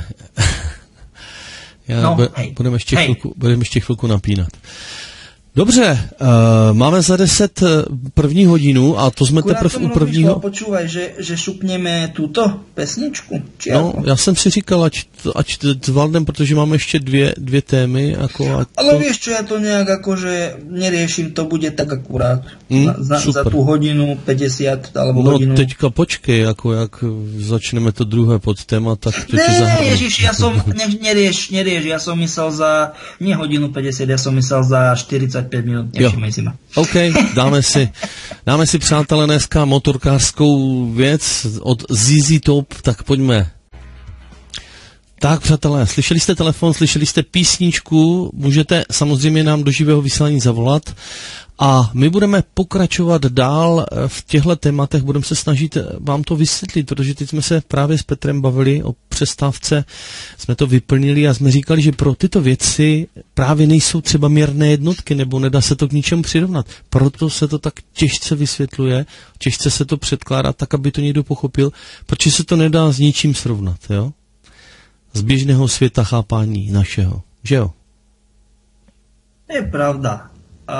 Budeme ještě chvilku napínat. Dobře, máme za 10 první hodinu a to jsme teprve u prvního... Počúvaj, že šupneme túto pesničku? Já jsem si říkal, ať zvládnem, protože máme ještě dvě témy. Ale vieš čo, ja to nejak akože neriešim, to bude tak akurát. Za tú hodinu 50 alebo hodinu. No teďka počkej, jak začneme to druhé podtéma, tak to ti zahrám. Ježiš, nerieš, ja som myslel za, nie hodinu 50, ja som myslel za 45 55 minút, nevšimej si ma. OK, dáme si přátelé dneska motorkářskou věc od ZZ Top, tak pojďme. Tak, přátelé, slyšeli jste telefon, slyšeli jste písničku, můžete samozřejmě nám do živého vysílání zavolat a my budeme pokračovat dál v těchto tématech, budeme se snažit vám to vysvětlit, protože teď jsme se právě s Petrem bavili o přestávce, jsme to vyplnili a jsme říkali, že pro tyto věci právě nejsou třeba měrné jednotky, nebo nedá se to k ničemu přirovnat. Proto se to tak těžce vysvětluje, těžce se to předkládá tak, aby to někdo pochopil, protože se to nedá s ničím srovnat, jo? Z běžného světa chápání našeho, že jo? Je pravda.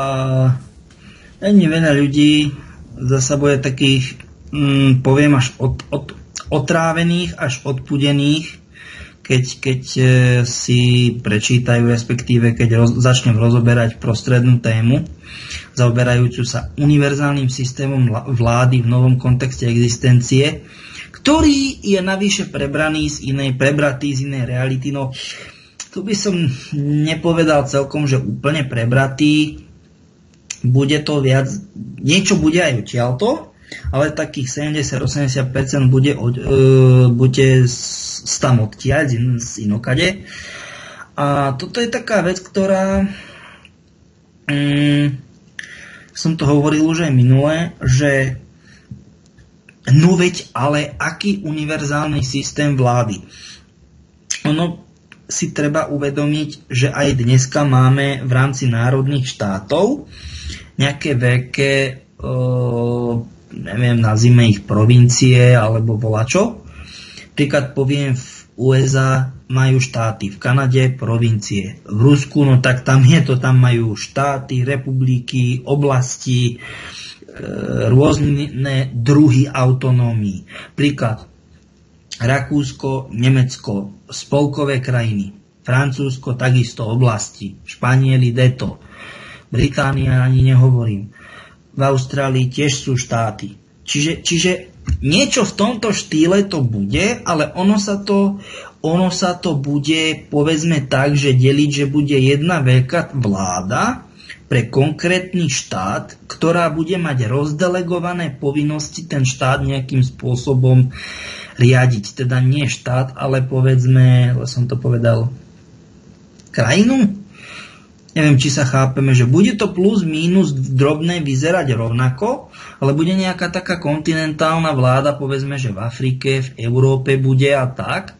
Není veľa ľudí, zasa bude takých, poviem až otrávených, až odpudených, keď si prečítajú, respektíve keď začnem rozoberať prostrednú tému, zaoberajúcu sa univerzálnym systémom vlády v novom kontexte existencie, ktorý je navyše prebratý z inej reality. No, tu by som nepovedal celkom, že úplne prebratý. Bude to viac, niečo bude aj odtiaľto, ale takých 70-80% bude tam odtiaľ, z inokade. A toto je taká vec, ktorá som to hovoril už aj minule, že no veď, ale aký univerzálny systém vlády? Ono si treba uvedomiť, že aj dneska máme v rámci národných štátov nejaké veľké, neviem, nazvime ich provincie alebo volačo. Príklad poviem, v USA majú štáty, v Kanade provincie, v Rusku, no tak tam majú štáty, republiky, oblasti, rôzne druhy autonómií. Príklad Rakúsko, Nemecko, spolkové krajiny, Francúzsko takisto oblasti, Španieli deto, Británia ani nehovorím. V Austrálii tiež sú štáty. Čiže niečo v tomto štýle to bude, ale ono sa to bude, povedzme tak, že deliť, že bude jedna veľká vláda pre konkrétny štát, ktorá bude mať rozdelegované povinnosti ten štát nejakým spôsobom riadiť. Teda nie štát, ale povedzme, som to povedal, krajinu. Neviem, či sa chápeme, že bude to plus, mínus drobné vyzerať rovnako, ale bude nejaká taká kontinentálna vláda, povedzme, že v Afrike, v Európe bude a tak,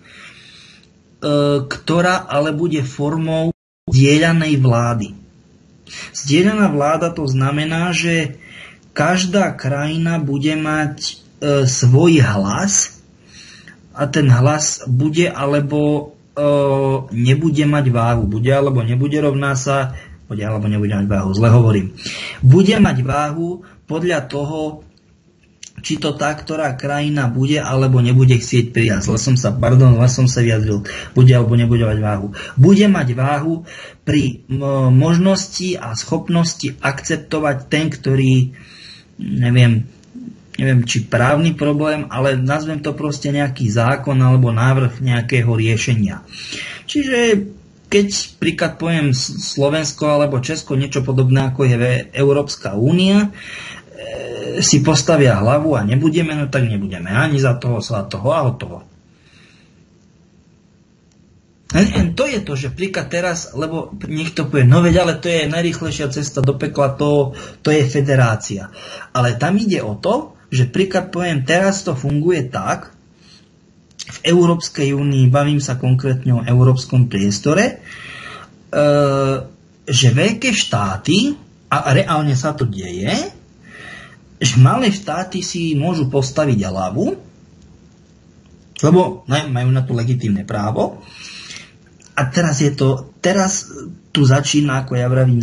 ktorá ale bude formou zdieľanej vlády. Zdieľaná vláda to znamená, že každá krajina bude mať svoj hlas a ten hlas bude alebo nebude mať váhu. Bude alebo nebude rovná sa, bude alebo nebude mať váhu, zle hovorím. Bude mať váhu podľa toho, či to tá, ktorá krajina bude alebo nebude chcieť prijať. Zle som sa vyjadril. Bude alebo nebude mať váhu. Bude mať váhu pri možnosti a schopnosti akceptovať ten, ktorý, neviem, či právny problém, ale nazvem to proste nejaký zákon alebo návrh nejakého riešenia. Čiže keď príklad poviem Slovensko alebo Česko, niečo podobné ako je Európska únia, si postavia hlavu a nebudeme, no tak nebudeme ani za toho a od toho. To je to, že príklad teraz, lebo niekto povie, no veď, ale to je najrýchlejšia cesta do pekla, to je federácia. Ale tam ide o to, že príklad poviem, teraz to funguje tak, v Európskej únii, bavím sa konkrétne o európskom priestore, že veľké štáty, a reálne sa to deje, že malé štáty si môžu postaviť hlavu, lebo majú na to legitímne právo. A teraz tu začína, ako ja vravím,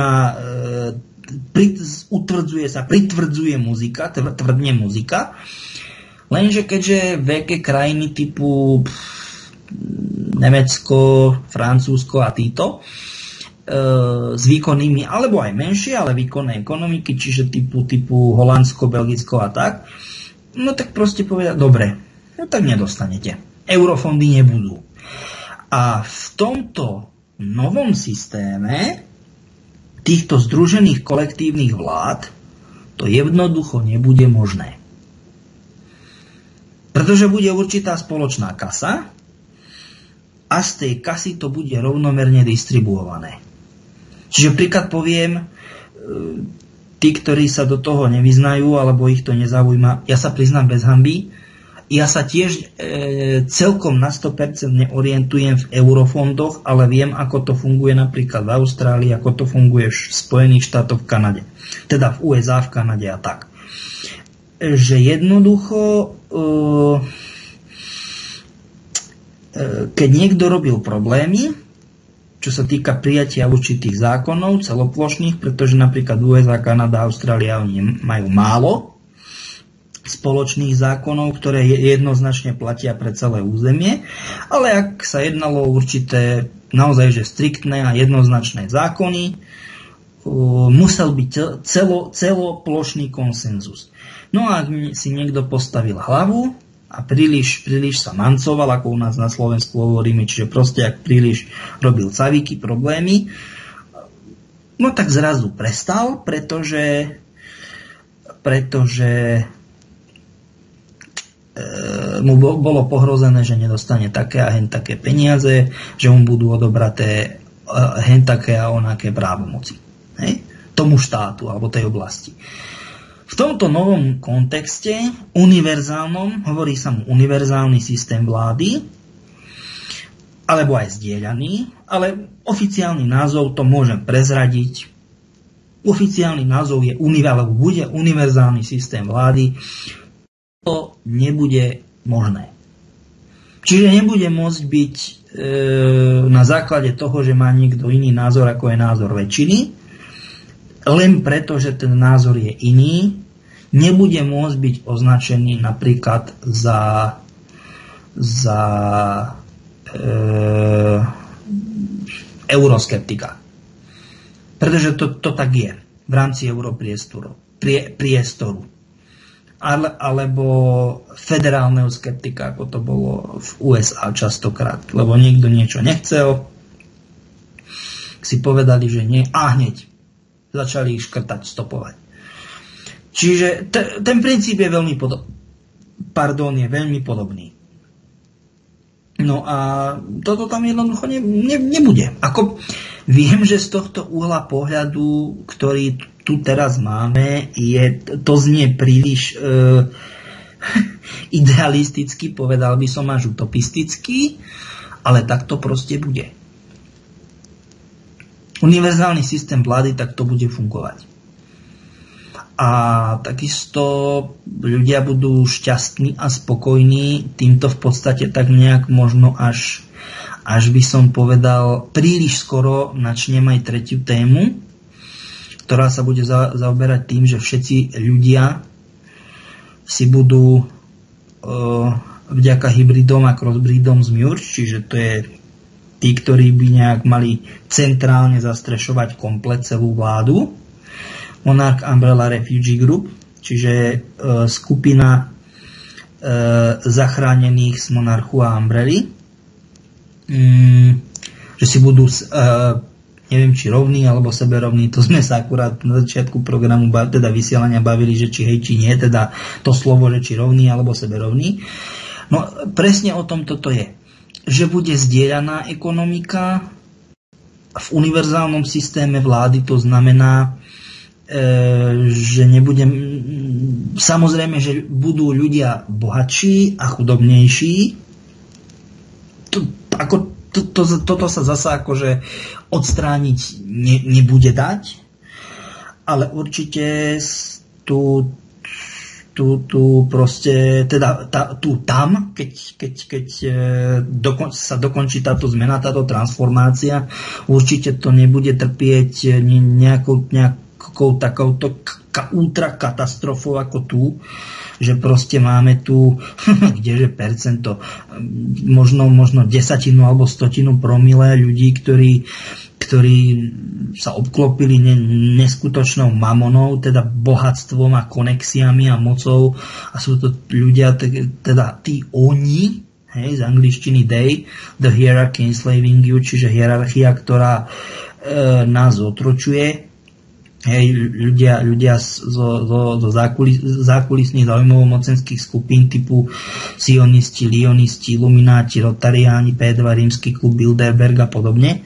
pritvrdzuje muzika, tvrdne muzika. Lenže keďže veľké krajiny typu Nemecko, Francúzsko a títo s výkonnými, alebo aj menšie, ale výkonné ekonomiky, čiže typu Holandsko, Belgicko a tak, no tak proste povedať, dobre, no tak nedostanete. Eurofondy nebudú. A v tomto novom systéme týchto združených kolektívnych vlád to jednoducho nebude možné. Pretože bude určitá spoločná kasa a z tej kasy to bude rovnomerne distribuované. Čiže príklad poviem, tí, ktorí sa do toho nevyznajú alebo ich to nezaujíma, ja sa priznám bez hanby, ja sa tiež celkom na 100% neorientujem v eurofondoch, ale viem, ako to funguje napríklad v Austrálii, ako to funguje v Spojených štátoch, v Kanade. Teda v USA, v Kanade a tak. Že jednoducho, keď niekto robil problémy, čo sa týka prijatia určitých zákonov celoplošných, pretože napríklad USA, Kanada, Austrália, oni majú málo spoločných zákonov, ktoré jednoznačne platia pre celé územie, ale ak sa jednalo o určité naozaj že striktné a jednoznačné zákony, musel byť celoplošný konsenzus. No a ak si niekto postavil hlavu a príliš sa mancoval, ako u nás na Slovensku hovoríme, čiže proste ak príliš robil cavíky, problémy, no tak zrazu prestal, pretože mu bolo pohrozené, že nedostane také a hen také peniaze, že mu budú odobraté hen také a onaké právomoci. Hej? Tomu štátu alebo tej oblasti. V tomto novom kontexte, univerzálnom, hovorí sa mu univerzálny systém vlády, alebo aj zdieľaný, ale oficiálny názov to môžem prezradiť. Oficiálny názov je bude univerzálny systém vlády. To nebude možné. Čiže nebude môcť byť na základe toho, že má niekto iný názor, ako je názor väčšiny, len preto, že ten názor je iný, nebude môcť byť označený napríklad za euroskeptika. Pretože to tak je v rámci priestoru. Alebo federálneho skeptika, ako to bolo v USA častokrát. Lebo niekto niečo nechcel, si povedali, že nie, a hneď začali ich škrtať, stopovať. Čiže ten princíp je veľmi podobný. No a toto tam jednoducho nebude. Ako viem, že z tohto uhla pohľadu, ktorý tu teraz máme, to znie príliš idealisticky, povedal by som až utopisticky, ale tak to proste bude. Univerzálny systém vlády takto bude fungovať. A takisto ľudia budú šťastní a spokojní, týmto v podstate tak nejak možno až by som povedal príliš skoro načnem aj tretiu tému, ktorá sa bude zaoberať tým, že všetci ľudia si budú vďaka hybridom a crossbreedom zmiurč, čiže to je tí, ktorí by nejak mali centrálne zastrešovať komplet celú vládu. Monarch Umbrella Refugee Group, čiže skupina zachránených z Monarchu a Umbrely, že si budú neviem, či rovný alebo seberovný, to sme sa akurát na začiatku programu, teda vysielania bavili, že či hej, či nie, teda to slovo, že či rovný alebo seberovný. No presne o tom toto je. Že bude zdieľaná ekonomika v univerzálnom systéme vlády, to znamená, že nebudem, samozrejme, že budú ľudia bohatší a chudobnejší. Toto sa zasa akože odstrániť nebude dať, ale určite tu proste, teda tam, keď sa dokončí táto zmena, táto transformácia, určite to nebude trpieť nejakou takouto ultrakatastrofou ako tu, že proste máme tu, kdeže percento, možno desatinu alebo stotinu promile ľudí, ktorí sa obklopili neskutočnou mamonou, teda bohatstvom a konexiami a mocou, a sú to ľudia, teda tí oni, hej, z angličtiny they, the hierarchy enslaving you, čiže hierarchia, ktorá nás otročuje, Hej, ľudia zo zákulisných zaujímavo-mocenských skupín typu sionisti, lionisti, ilumináti, rotariáni, P2, Rímsky klub, Bilderberg a podobne.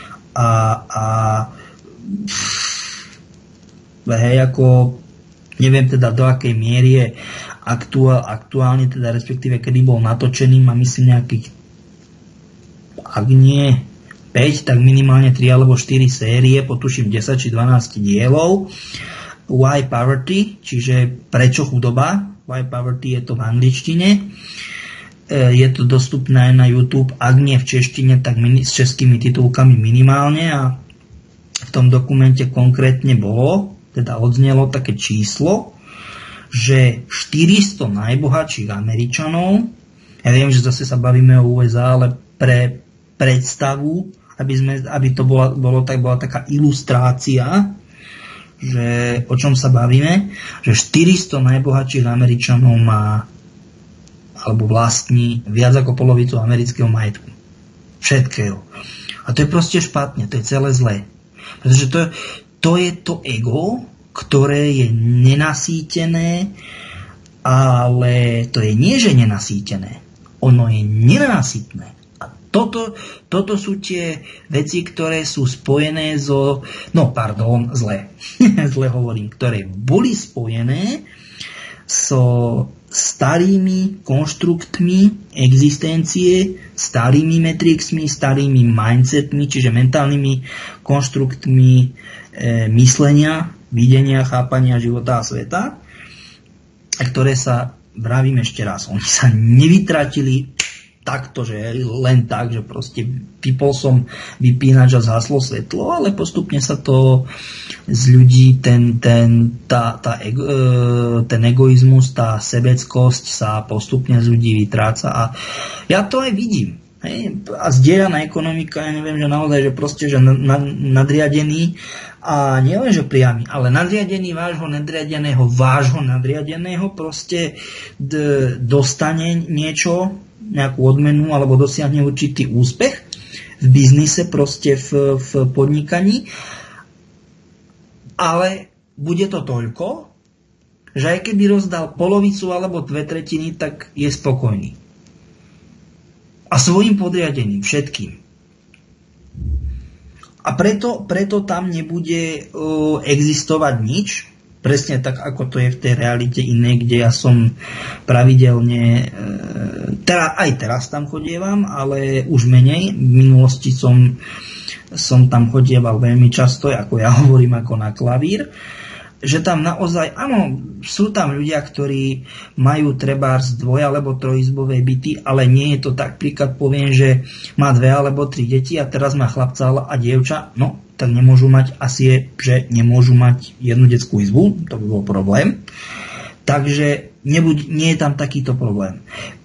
Hej, ako neviem teda do akej miery je aktuálne, teda respektíve kedy bol natočený, má myslím nejakých, ak nie 5, tak minimálne 3 alebo 4 série, potuším 10 či 12 dielov. Why Poverty, čiže prečo chudoba. Why Poverty je to v angličtine. Je to dostupné aj na YouTube, ak nie v češtine, tak s českými titulkami minimálne. A v tom dokumente konkrétne teda odznelo také číslo, že 400 najbohatších Američanov, ja viem, že zase sa bavíme o USA, ale pre predstavu, aby to bola taká ilustrácia, že o čom sa bavíme, že 400 najbohatších Američanov má alebo vlastní viac ako polovicu amerického majetku. Všetkého. A to je proste špatne, to je celé zlé. Pretože to je to ego, ktoré je nenasýtené, ale to je nie, že nenasýtené. Ono je nenásytné. Toto sú tie veci, ktoré sú spojené zle hovorím, ktoré boli spojené so starými konštruktmi existencie, starými metrixmi, starými mindsetmi, čiže mentálnymi konštruktmi myslenia, videnia, chápania života a sveta, a ktoré sa, vravím ešte raz, oni sa nevytratili takto, že len tak, že proste vypol som vypínač a zhaslo svetlo, ale postupne sa to z ľudí, ten egoizmus, tá sebeckosť sa postupne z ľudí vytráca a ja to aj vidím. Hej? A zdieľaná ekonomika, ja neviem, že naozaj, že proste, že nadriadený a nielen, že priamy, ale nadriadený vášho nadriadeného proste dostane niečo, nejakú odmenu alebo dosiahne určitý úspech v biznise, proste v podnikaní, ale bude to toľko, že aj keby rozdal polovicu alebo 2/3, tak je spokojný. A svojim podriadeným, všetkým. A preto tam nebude existovať nič, presne tak, ako to je v tej realite inej, kde ja som pravidelne, aj teraz tam chodievam, ale už menej. V minulosti som tam chodieval veľmi často, ako ja hovorím, ako na klavír. Že tam naozaj, áno, sú tam ľudia, ktorí majú trebárs 2- alebo 3-izbové byty, ale nie je to tak. Príklad poviem, že má 2 alebo 3 deti a teraz má chlapca a dievča, no tak nemôžu mať, asi je, že nemôžu mať jednu detskú izbu, to by bol problém. Takže nie je tam takýto problém.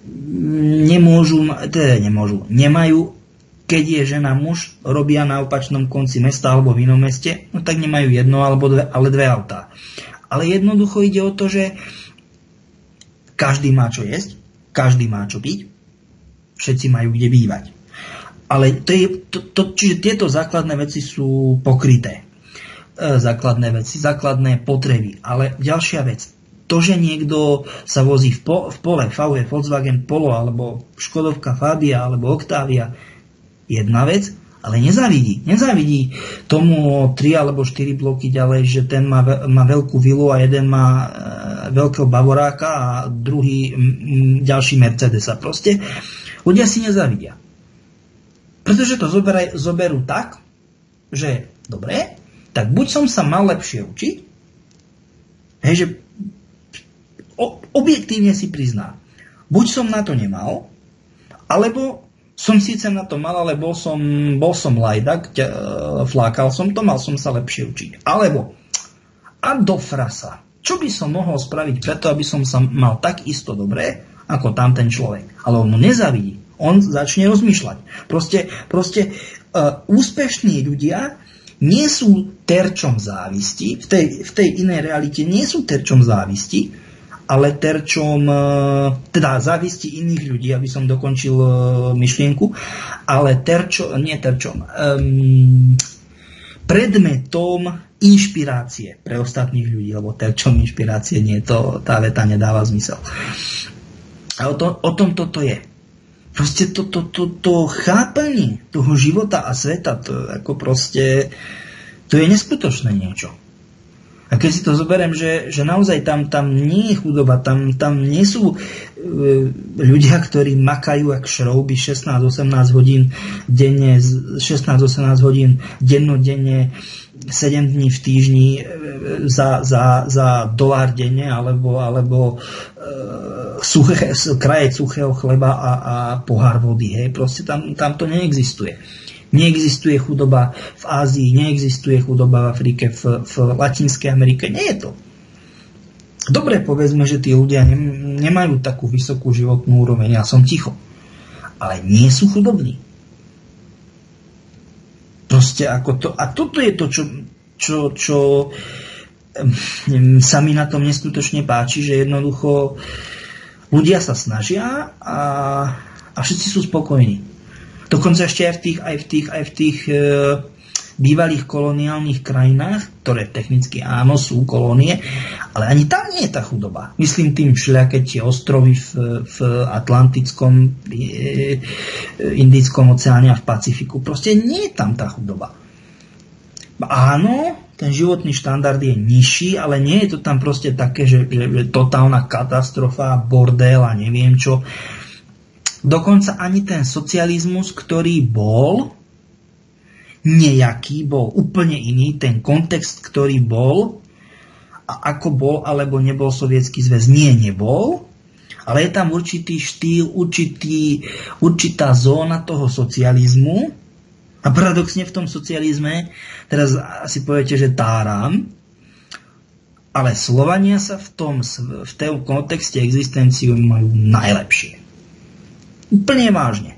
Nemajú, keď je žena muž, robia na opačnom konci mesta alebo v inom meste, no tak nemajú jedno alebo ale 2 autá. Ale jednoducho ide o to, že každý má čo jesť, každý má čo piť, všetci majú kde bývať. Ale čiže tieto základné veci sú pokryté. Základné veci, základné potreby. Ale ďalšia vec, to, že niekto sa vozí v pole, VW, Volkswagen Polo, alebo Škodovka Fabia, alebo Octavia, jedna vec, ale nezávidí tomu 3 alebo 4 bloky ďalej, že ten má veľkú vilu a jeden má veľkého Bavoráka a druhý ďalší Mercedesa. Proste ľudia si nezávidia. Pretože to zoberú tak, že dobre, tak buď som sa mal lepšie učiť, hej, že objektívne si priznám, buď som na to nemal, alebo som síce na to mal, ale bol som lajdak, flákal som to, mal som sa lepšie učiť. Alebo, a do frasa, čo by som mohol spraviť preto, aby som sa mal tak isto dobré, ako tamten človek. Ale on mu nezavidí. On začne rozmýšľať. Proste úspešní ľudia nie sú terčom závisti, v tej inej realite nie sú terčom závisti, ale terčom, teda závisti iných ľudí, aby som dokončil myšlienku, ale predmetom inšpirácie pre ostatných ľudí, lebo terčom inšpirácie nie, tá veta nedáva zmysel. A o tom toto je. Proste to chápanie toho života a sveta, to je neskutočné niečo. A keď si to zoberiem, že naozaj tam nie je chudoba, tam nie sú ľudia, ktorí makajú jak šrouby 16-18 hodín denne, 16-18 hodín dennodenne, 7 dní v týždni za $1 denne, alebo kraje suchého chleba a pohár vody. Hej. Proste tam to neexistuje. Neexistuje chudoba v Ázii, neexistuje chudoba v Afrike, v Latinskej Amerike. Nie je to. Dobre, povedzme, že tí ľudia nemajú takú vysokú životnú úroveň, ja som ticho. Ale nie sú chudobní. Proste ako to. A toto je to, čo sa mi na tom neskutočne páči, že jednoducho ľudia sa snažia a všetci sú spokojní. Dokonca ešte aj v tých bývalých koloniálnych krajinách, ktoré technicky áno, sú kolónie, ale ani tam nie je tá chudoba. Myslím tým všelijaké tie ostrovy v Atlantickom, Indickom oceáne a v Pacifiku. Proste nie je tam tá chudoba. Áno, ten životný štandard je nižší, ale nie je to tam proste také, že totálna katastrofa, bordel a neviem čo. Dokonca ani ten socializmus, ktorý bol nejaký, bol úplne iný, ten kontext, ktorý bol a ako bol alebo nebol Sovietsky zväz, nebol, ale je tam určitý štýl, určitá zóna toho socializmu a paradoxne v tom socializme, teraz asi poviete, že táram, ale Slovania sa v tom kontexte existenciu majú najlepšie. Úplne vážne.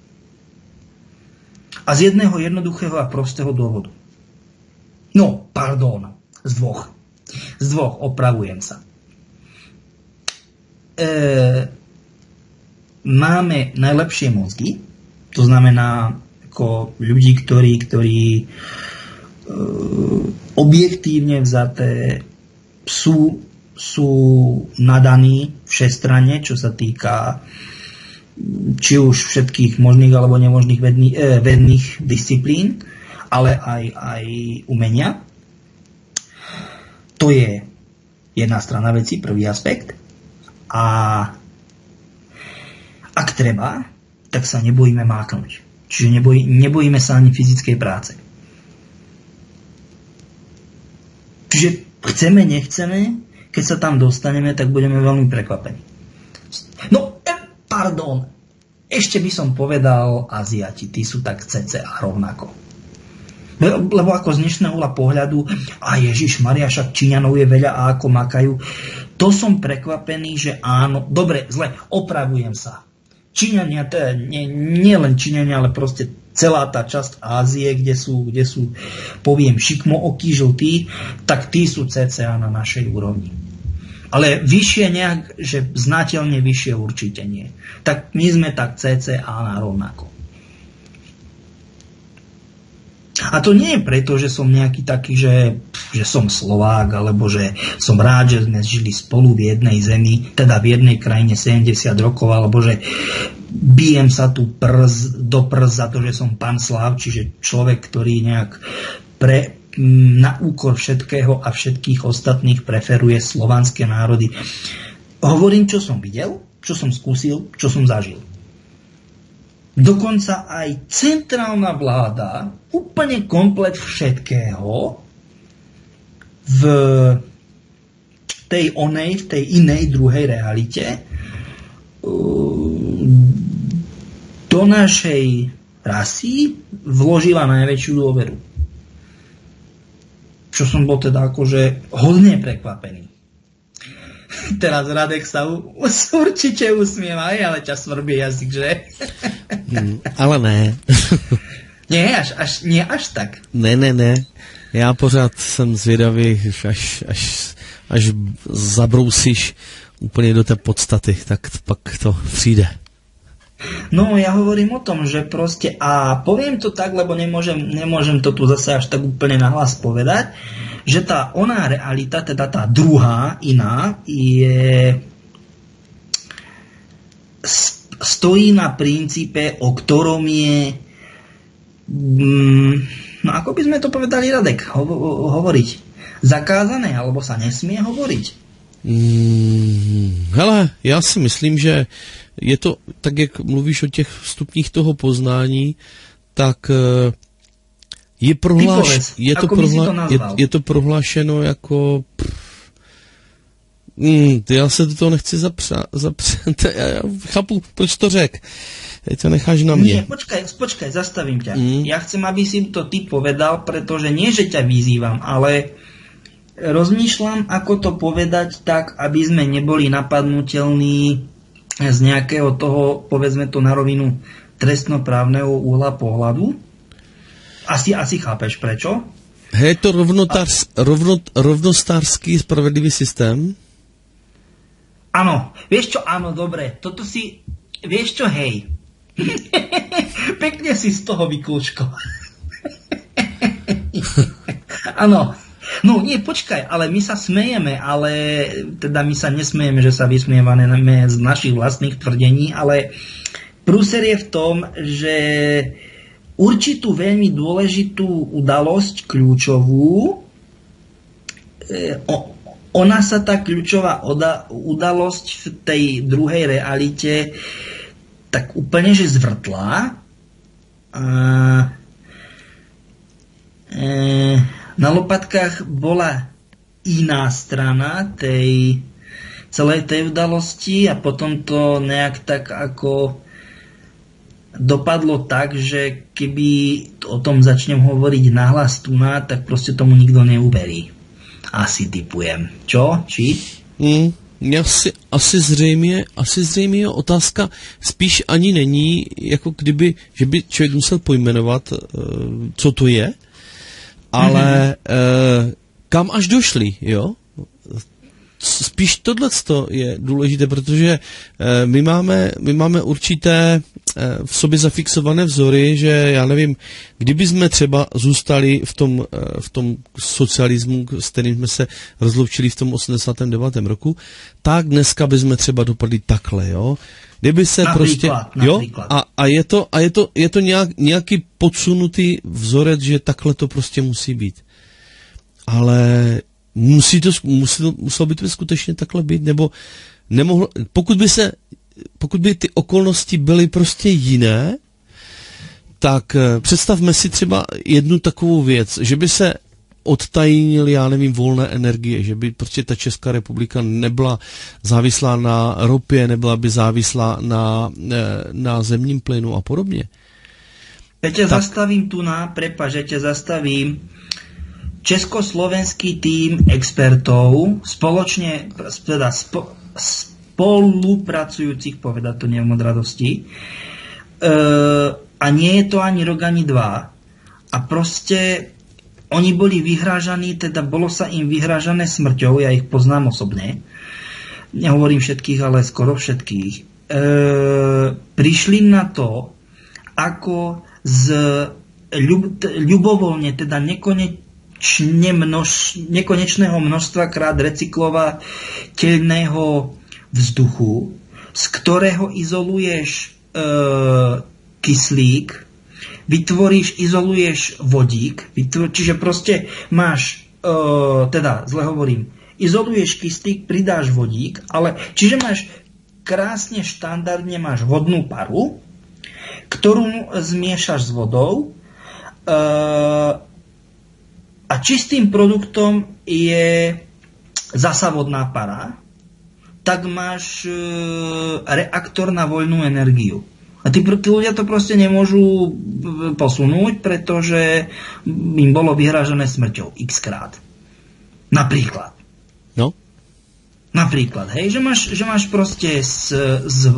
A z jedného jednoduchého a prostého dôvodu. No, pardon, z dvoch. Opravujem sa. Máme najlepšie mozgy, to znamená ako ľudí, ktorí objektívne vzaté sú nadaní všestranne, čo sa týka či už všetkých možných alebo nemožných vedných disciplín, ale aj umenia. To je jedna strana veci, prvý aspekt. A ak treba, tak sa nebojíme máknuť. Čiže nebojíme sa ani fyzickej práce. Čiže chceme, nechceme, keď sa tam dostaneme, tak budeme veľmi prekvapení. No, pardon, ešte by som povedal Aziati, tí sú tak cca rovnako. Lebo ako z dnešného pohľadu, a Ježiš Maria, však Číňanov je veľa a ako makajú, to som prekvapený, že áno, dobre, zle, opravujem sa. Číňania, nie len Číňania, ale proste celá tá časť Ázie, kde sú poviem, šikmookí, žltí, tak tí sú cca na našej úrovni. Ale vyššie nejak, že znateľne vyššie určite nie. Tak my sme tak cca na rovnako. A to nie je preto, že som nejaký taký, že som Slovák, alebo že som rád, že sme žili spolu v jednej zemi, teda v jednej krajine 70 rokov, alebo že bijem sa tu do prz za to, že som pán Slav, čiže človek, ktorý nejak na úkor všetkého a všetkých ostatných preferuje slovanské národy. Hovorím, čo som videl, čo som skúsil, čo som zažil. Dokonca aj centrálna vláda, úplne komplet všetkého, v tej inej druhej realite, do našej rasy vložila najväčšiu dôveru. Čo som bol teda akože hodne prekvapený. Teraz Radek sa určite usmieva, ale ťa svrbí jazyk, že? Ale ne. Nie až tak. Ne. Já pořád jsem zvědavý, až zabrousíš úplně do té podstaty, tak pak to přijde. No, ja hovorím o tom, že proste, a poviem to tak, lebo nemôžem to tu zase až tak úplne nahlas povedať, že tá oná realita, teda tá druhá, iná, stojí na princípe, o ktorom je, no ako by sme to povedali, Radek, hovoriť zakázané, alebo sa nesmie hovoriť. Hele, já si myslím, že je to, tak jak mluvíš o těch stupních toho poznání, tak je to prohlášeno jako... já se do toho nechci zapřát. Já chápu, proč to řek. Teď to necháš na mě. Nie, počkaj, zastavím ťa. Ja chcem, aby si to ty povedal, pretože nie, že ťa vyzývam, ale rozmýšľam, ako to povedať tak, aby sme neboli napadnutelní z nejakého toho, povedzme to na rovinu, trestnoprávneho uhla pohľadu. Asi chápeš prečo? Je to rovnostářský spravedlivý systém? Áno, vieš čo, áno, dobre, toto si, vieš čo, hej. Pekne si z toho vyklúčkoval. Áno. No nie, počkaj, ale my sa smejeme, ale teda my sa nesmejeme, že sa vysmievame z našich vlastných tvrdení, ale prúser je v tom, že určitú veľmi dôležitú udalosť, kľúčovú, ona sa tá kľúčová udalosť v tej druhej realite tak úplne, že zvrtla. Na lopatkách bola iná strana celej tej udalosti a potom to nejak tak ako dopadlo tak, že keby o tom začnem hovoriť nahlas tuná, tak proste tomu nikto neuverí. Asi typujem. Čo? Či? Asi zřejmě otázka spíš ani není, jako kdyby, že by člověk musel pojmenovat, co to je, ale kam až došli, jo? Spíš tohleto je důležité, protože my máme určité v sobě zafixované vzory, že já nevím, kdyby jsme třeba zůstali v tom socialismu, s kterým jsme se rozloučili v tom 89. roku, tak dneska bychom třeba dopadli takhle, jo? Kdyby se například. Jo? A je to nějaký podsunutý vzorec, že takhle to prostě musí být. Ale muselo by to skutečně takhle být, nebo nemohlo, pokud by ty okolnosti byly prostě jiné, tak představme si třeba jednu takovou věc, že by se odtajnily, já nevím, volné energie, že by prostě ta Česká republika nebyla závislá na ropě, nebyla by závislá na zemním plynu a podobně. Ja ťa zastavím tu že ťa zastavím. Československý tím expertov spoločne, teda spolupracujúcich, povedať to neviem od radosti, a nie je to ani rok, ani dva. A proste oni boli vyhrážaní, teda bolo sa im vyhrážané smrťou, ja ich poznám osobne, nehovorím všetkých, ale skoro všetkých, prišli na to, ako z ľubovoľne, teda nekonečného množstva krát recyklovateľného vzduchu, z ktorého izoluješ kyslík, izoluješ vodík, čiže proste máš, izoluješ kyslík, pridáš vodík, ale čiže máš krásne štandardne máš vodnú paru, ktorú zmiešaš s vodou a čistým produktom je zasa vodná para, tak máš reaktor na voľnú energiu. A tí ľudia to proste nemôžu posunúť, pretože im bolo vyhrážené smrťou x-krát. Napríklad. No? Napríklad, hej, že máš proste z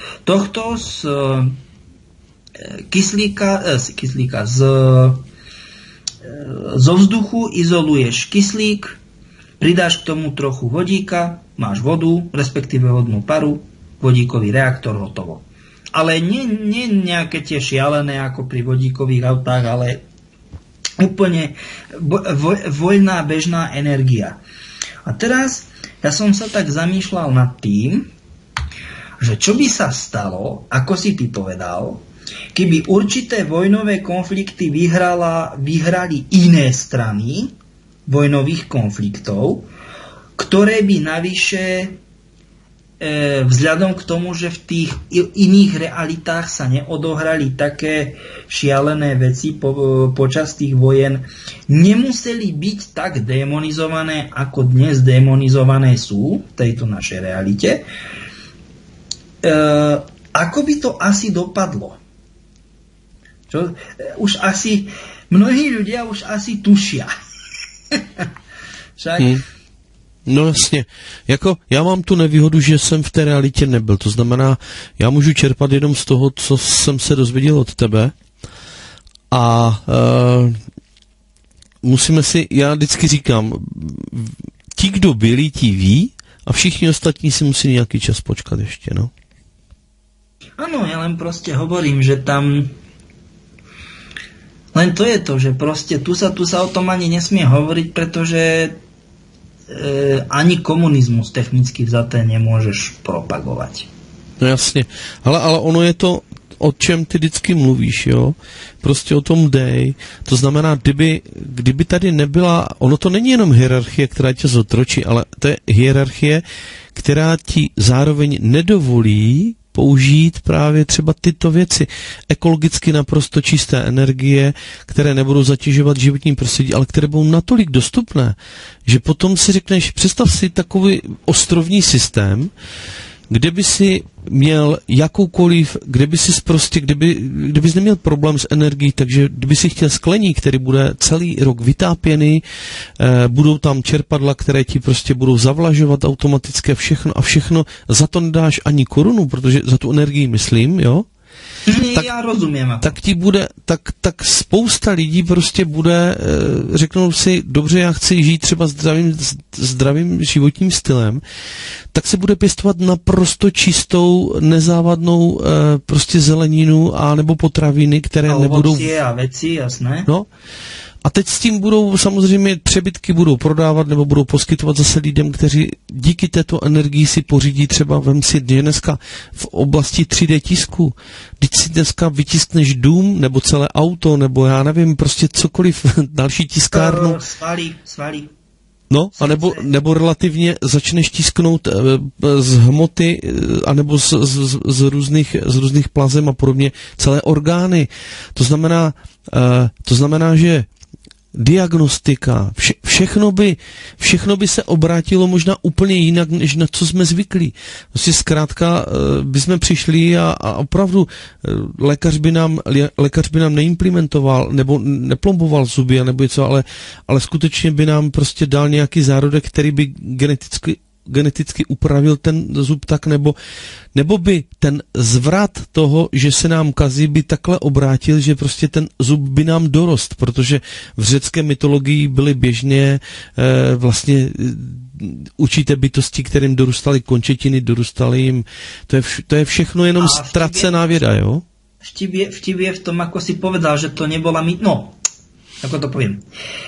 kyslíka zo vzduchu izoluješ kyslík, pridáš k tomu trochu vodíka, máš vodu, respektíve vodnú paru, vodíkový reaktor, hotovo. Ale nie nejaké tie šialené ako pri vodíkových autách, ale úplne voľná bežná energia. A teraz ja som sa tak zamýšľal nad tým, že čo by sa stalo, ako si ty povedal, keby určité vojnové konflikty vyhrali iné strany vojnových konfliktov, ktoré by navyše vzhľadom k tomu, že v tých iných realitách sa neodohrali také šialené veci počas tých vojen, nemuseli byť tak demonizované, ako dnes demonizované sú v tejto našej realite. Ako by to asi dopadlo? Už asi mnohí ľudia už asi tušia. Však... No jasně. Jako já mám tu nevýhodu, že jsem v té realitě nebyl. To znamená, já můžu čerpat jenom z toho, co jsem se dozvěděl od tebe. A musíme si, já vždycky říkám, ti, kdo byli, ti ví, a všichni ostatní si musí nějaký čas počkat ještě, no. Ano, já len prostě hovorím, že tam... Len to je to, že prostě tu sa o tom ani nesmie hovoriť, pretože ani komunismus technicky vzaté nemůžeš propagovat. No jasně, ale ono je to, o čem ty vždycky mluvíš, jo? Prostě o tom dej. To znamená, kdyby tady nebyla, ono to není jenom hierarchie, která tě zotročí, ale to je hierarchie, která ti zároveň nedovolí použít právě třeba tyto věci. Ekologicky naprosto čisté energie, které nebudou zatěžovat životní prostředí, ale které budou natolik dostupné, že potom si řekneš, představ si takový ostrovní systém, kde by si měl jakoukoliv, kdybys neměl problém s energií, takže kdyby si chtěl skleník, který bude celý rok vytápěný, budou tam čerpadla, které ti prostě budou zavlažovat automaticky všechno, za to nedáš ani korunu, protože za tu energii myslím, jo? Tak, já rozumím. Tak ti bude, tak spousta lidí prostě bude, řeknou si, dobře, já chci žít třeba zdravým životním stylem, tak se bude pěstovat naprosto čistou, nezávadnou prostě zeleninu a nebo potraviny, které nebudou... Ovocie a věci, jasné. No. A teď s tím budou samozřejmě přebytky budou prodávat nebo budou poskytovat zase lidem, kteří díky této energii si pořídí třeba, vem si dneska v oblasti 3D tisku, když si dneska vytiskneš dům nebo celé auto nebo já nevím, prostě cokoliv, další tiskárnu. Svalí. No, a nebo relativně začneš tisknout z hmoty, anebo z různých plazem a podobně celé orgány. To znamená, že diagnostika, všechno by se obrátilo možná úplně jinak, než na co jsme zvyklí. Prostě zkrátka bychom přišli a opravdu lékař by nám neimplementoval nebo neplomboval zuby nebo něco, ale skutečně by nám prostě dal nějaký zárodek, který by geneticky upravil ten zub tak, nebo by ten zvrat toho, že se nám kazí, by takhle obrátil, že prostě ten zub by nám dorost, protože v řecké mytologii byly běžně vlastně určité bytosti, kterým dorůstaly končetiny, dorůstaly jim, to je všechno jenom ztracená věda, jo? Vtip je v tom, ako si povedal, že to nebola ako to poviem.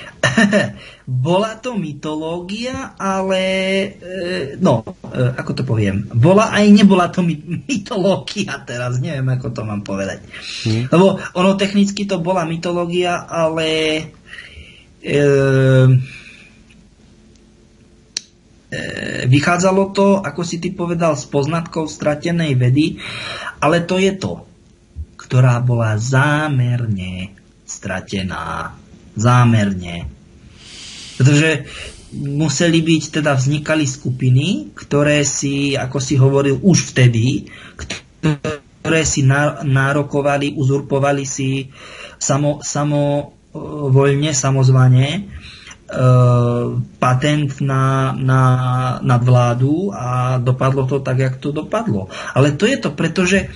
Bola to mytológia, ale ako to poviem, bola aj nebola to mytológia teraz, neviem, ako to mám povedať. Lebo ono technicky to bola mytológia, ale vychádzalo to, ako si ty povedal, z poznatkov stratenej vedy, ale to je to, ktorá bola zámerne stratená. Zámerne. Pretože museli byť, teda vznikali skupiny, ktoré si, ako si hovoril už vtedy, ktoré si nárokovali, uzurpovali si samovoľne, samozvane patent nad vládu a dopadlo to tak, jak to dopadlo. Ale to je to, pretože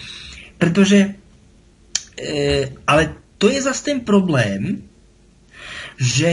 ale to je zase ten problém, že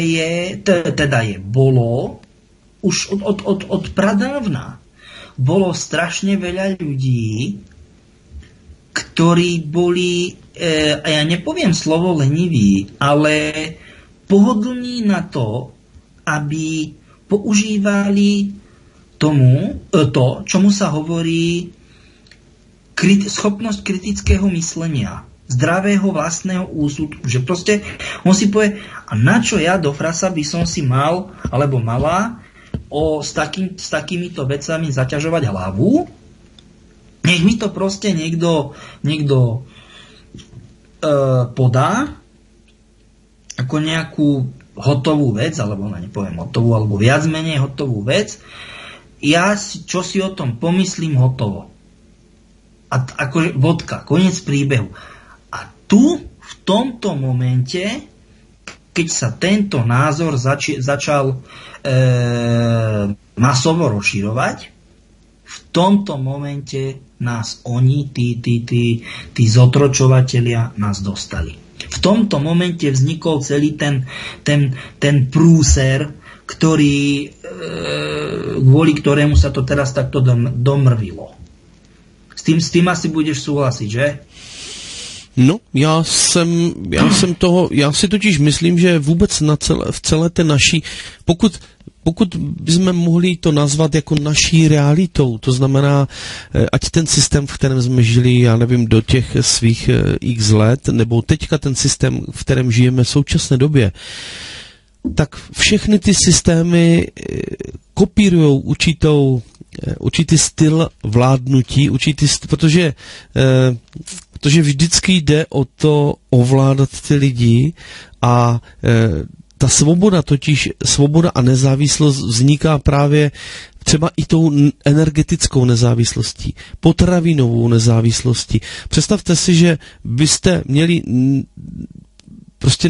bolo už od pradávna bolo strašne veľa ľudí, ktorí boli, a ja nepoviem slovo leniví, ale pohodlní na to, aby používali to, čomu sa hovorí schopnosť kritického myslenia, zdravého vlastného úsudku. Že proste on si povie, a na čo ja do frasa by som si mal, alebo mala s takýmito vecami zaťažovať hlavu? Nech mi to proste niekto podá ako nejakú hotovú vec, alebo nepoviem hotovú, alebo viac menej hotovú vec. Ja čo si o tom pomyslím, hotovo. A akože bodka, koniec príbehu. A tu, v tomto momente, keď sa tento názor začal masovo rozširovať, v tomto momente nás oni, tí zotročovatelia, nás dostali. V tomto momente vznikol celý ten prúser, kvôli ktorému sa to teraz takto domrvilo. S tým asi budeš súhlasiť, že? No, já si totiž myslím, že vůbec v celé té naší, pokud bychom mohli to nazvat jako naší realitou, to znamená, ať ten systém, v kterém jsme žili, já nevím, do těch svých x let, nebo teďka ten systém, v kterém žijeme v současné době, tak všechny ty systémy kopírujou určitý styl vládnutí, protože vždycky jde o to ovládat ty lidi a ta svoboda a nezávislost vzniká právě třeba i tou energetickou nezávislostí, potravinovou nezávislostí. Představte si, že byste měli prostě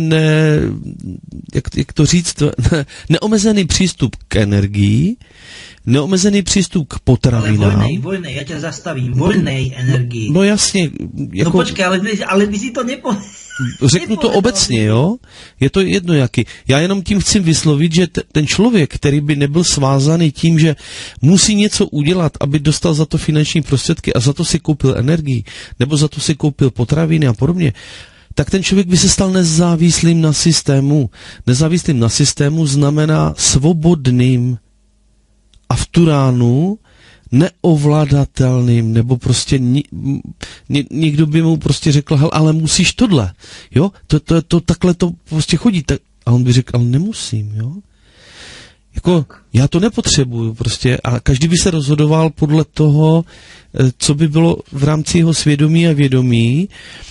neomezený přístup k energii, neomezený přístup k potravinám. Ale voľnej, ja ťa zastavím, voľnej energii. No jasně. No počkej, ale by si to Řeknu to obecně, jo? Je to jedno jaký. Já jenom tím chci vyslovit, že ten člověk, který by nebyl svázaný tím, že musí něco udělat, aby dostal za to finanční prostředky a za to si koupil energii, nebo za to si koupil potraviny a podobně, tak ten člověk by se stal nezávislým na systému. Nezávislým na systému znamená svobodným a v tu ránu neovladatelným, nebo prostě někdo by mu prostě řekl, hel, ale musíš tohle, jo, to takhle to prostě chodí, a on by řekl, ale nemusím, jo. Jako, já to nepotřebuju prostě a každý by se rozhodoval podle toho, co by bylo v rámci jeho svědomí a vědomí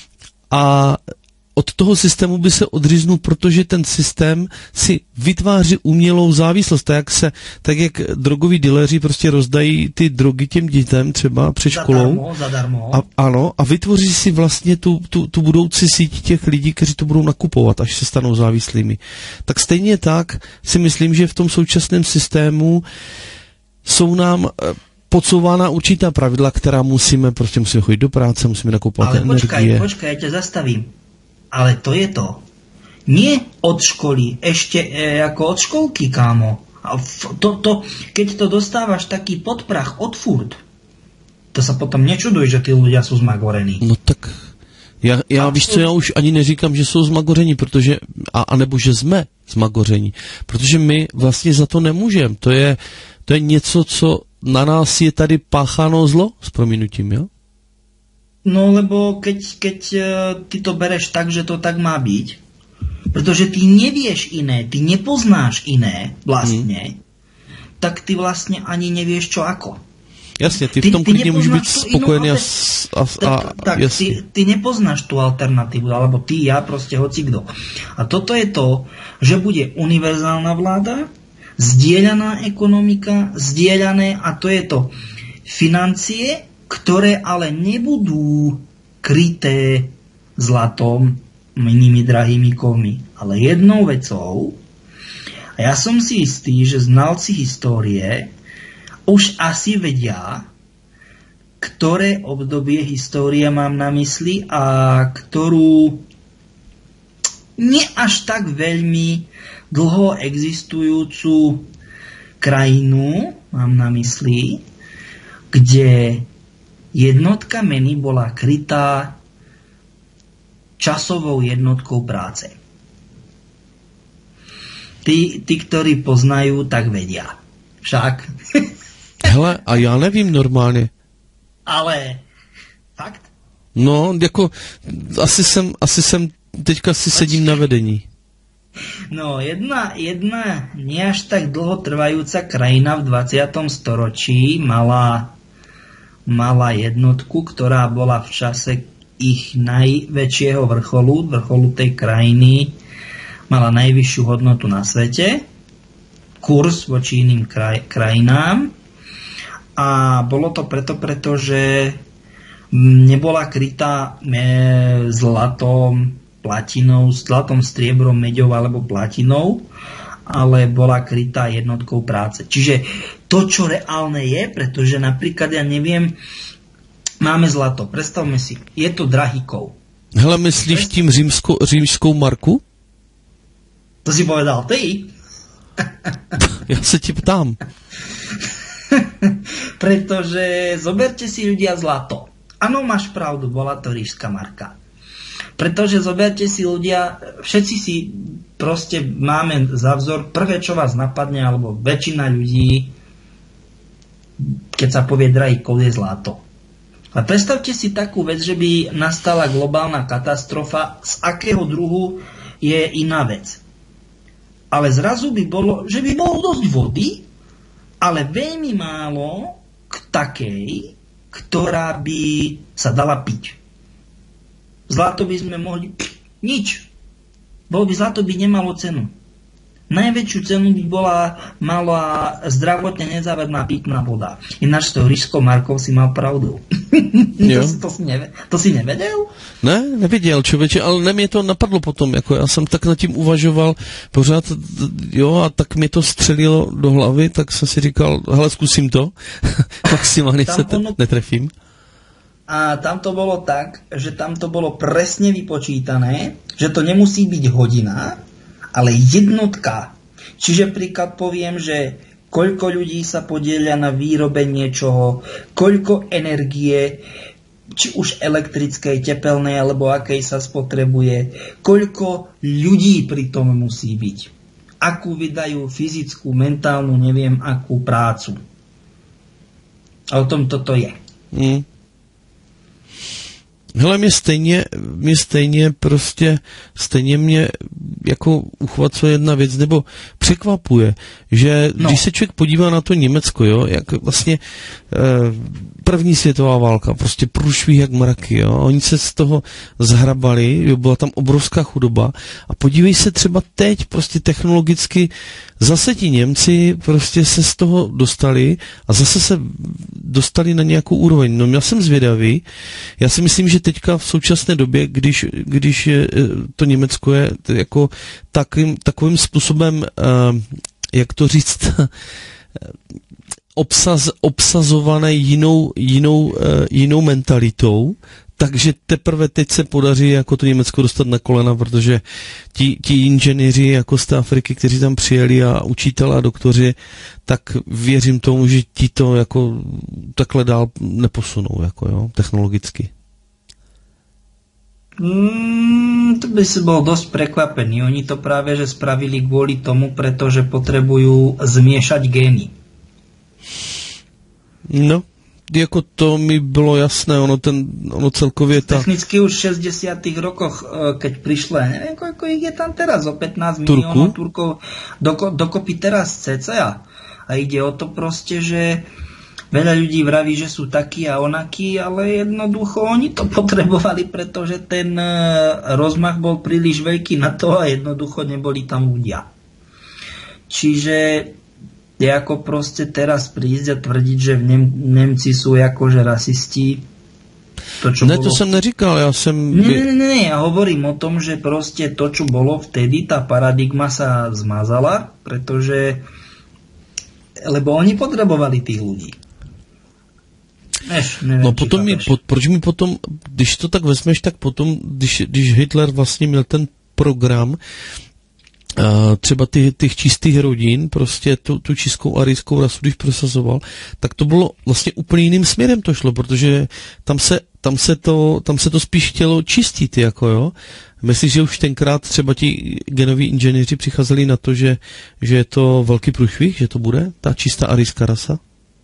a od toho systému by se odříznul, protože ten systém si vytváří umělou závislost, tak jak drogoví dealeři prostě rozdají ty drogy těm dětem třeba před školou. Zadarmo. A vytvoří si vlastně tu budoucí síť těch lidí, kteří to budou nakupovat, až se stanou závislými. Tak stejně tak si myslím, že v tom současném systému jsou nám podsouvána určitá pravidla, která musíme chodit do práce, musíme nakupovat energie. Ale počkaj, ja ťa zastavím. Ale to je to. Nie od školy, ešte ako od školky, kámo. A keď to dostávaš taký podprach od furt, to sa potom nečuduj, že tí ľudia sú zmagorení. No tak, já víš co, já už ani neříkám, že jsou zmagorení, protože, anebo že jsme zmagorení, protože my vlastně za to nemůžeme. To je něco, co na nás je tady pácháno zlo, s prominutím, jo? No, lebo keď ty to bereš tak, že to tak má byť, pretože ty nevieš iné, ty nepoznáš iné vlastne, tak ty vlastne ani nevieš čo ako. Jasne, ty v tom klidne môžeš byť spokojený a jasne. Ty nepoznáš tú alternatívu, alebo ty, ja, proste hocikdo. A toto je to, že bude univerzálna vláda, zdieľaná ekonomika, zdieľané, a to je to financie, ktoré ale nebudú kryté zlatom, inými drahými kovmi, ale jednou vecou. A ja som si istý, že znalci histórie už asi vedia, ktoré obdobie histórie mám na mysli a ktorú nie až tak veľmi dlho existujúcu krajinu mám na mysli, kde jednotka meny bola krytá časovou jednotkou práce. Tí, ktorí poznajú, tak vedia. Však. Hele, a já nevím normálně. Ale fakt? No, jako asi jsem teďka si sedím na vedení. No, jedna nie až tak dlho trvajúca krajina v 20. storočí mala jednotku, ktorá bola v čase ich najväčšieho vrcholu tej krajiny, mala najvyššiu hodnotu na svete, kurz voči iným krajinám, a bolo to pretože nebola krytá zlatom, platinou, zlatom, striebrom, meďou alebo platinou, ale bola krytá jednotkou práce. Čiže to, čo reálne je, pretože napríklad, ja neviem, máme zlato, predstavme si, je to drahý kov. Hele, myslíš tím římskou marku? To si povedal ty? Já se ti ptám. Pretože zoberte si ľudia zlato. Áno, máš pravdu, bola to ríšska marka. Pretože zoberte si ľudia, všetci si proste máme za vzor, prvé, čo vás napadne, alebo väčšina ľudí, keď sa povie drahý kov, je zlato. A predstavte si takú vec, že by nastala globálna katastrofa, z akého druhu je iná vec. Ale zrazu by bolo, že by bolo dosť vody, ale veľmi málo k takej, ktorá by sa dala piť. Zlato by sme mohli... Nič. Zlato by nemalo cenu. Najväčšiu cenu by mala zdravotne nezávadná pitná voda. Ináč to ríšskou markou si mal pravdu. To si nevedel? Ne, nevěděl, člověče, ale ne, mě to napadlo potom, jako já jsem tak nad tím uvažoval pořád, jo, a tak mě to střelilo do hlavy, tak jsem si říkal, hele, zkusím to, maximálně se netrefím. A tam to bolo tak, že tam to bolo presne vypočítané, že to nemusí byť hodina, ale jednotka. Čiže príklad poviem, že koľko ľudí sa podieľa na výrobe niečoho, koľko energie, či už elektrickej, tepelnej, alebo akej sa spotrebuje, koľko ľudí pri tom musí byť, akú vydajú fyzickú, mentálnu, neviem akú prácu. A o tom toto je. Hele, stejně mě jako uchvacuje jedna věc, nebo překvapuje, že když se člověk podívá na to Německo, jo, jak vlastně první světová válka, prostě průšvih jak mraky, jo, oni se z toho zhrabali, jo, byla tam obrovská chudoba a podívej se třeba teď prostě technologicky, zase ti Němci prostě se z toho dostali a zase se dostali na nějakou úroveň. No já jsem zvědavý, já si myslím, že teďka v současné době, když to Německo je jako takovým způsobem, jak to říct, obsazované jinou mentalitou, takže teprve teď se podaří jako to Německo dostat na kolena, protože ti inženýři jako z té Afriky, kteří tam přijeli a učitelé a doktoři, tak věřím tomu, že ti to jako takhle dál neposunou, jako jo, technologicky. To by si bol dosť prekvapený. Oni to práve že spravili kvôli tomu, pretože potrebujú zmiešať gény. No, jako to mi bylo jasné, ono celkově ta... Technicky už v 60. rokoch, keď prišlo, neviem, koľko ich je tam teraz, o 15 miliónov Turkov, dokopy teraz cca. A ide o to proste, že veľa ľudí vraví, že sú takí a onakí, ale jednoducho oni to potrebovali, pretože ten rozmach bol príliš veľký na to a jednoducho neboli tam ľudia. Čiže je ako proste teraz prísť a tvrdiť, že Nemci sú akože rasisti. To som neříkal, ja som... Ne, ja hovorím o tom, že proste to, čo bolo vtedy, tá paradigma sa zmazala, pretože lebo oni potrebovali tých ľudí. Nevím, no potom proč mi potom, když to tak vezmeš, tak potom, když Hitler vlastně měl ten program, třeba těch čistých rodin, prostě tu čistou arijskou rasu, když prosazoval, tak to bylo vlastně úplně jiným směrem to šlo, protože tam se to spíš chtělo čistit, jako jo. Myslíš, že už tenkrát třeba ti genoví inženýři přicházeli na to, že je to velký průšvih, že to bude ta čistá arijská rasa?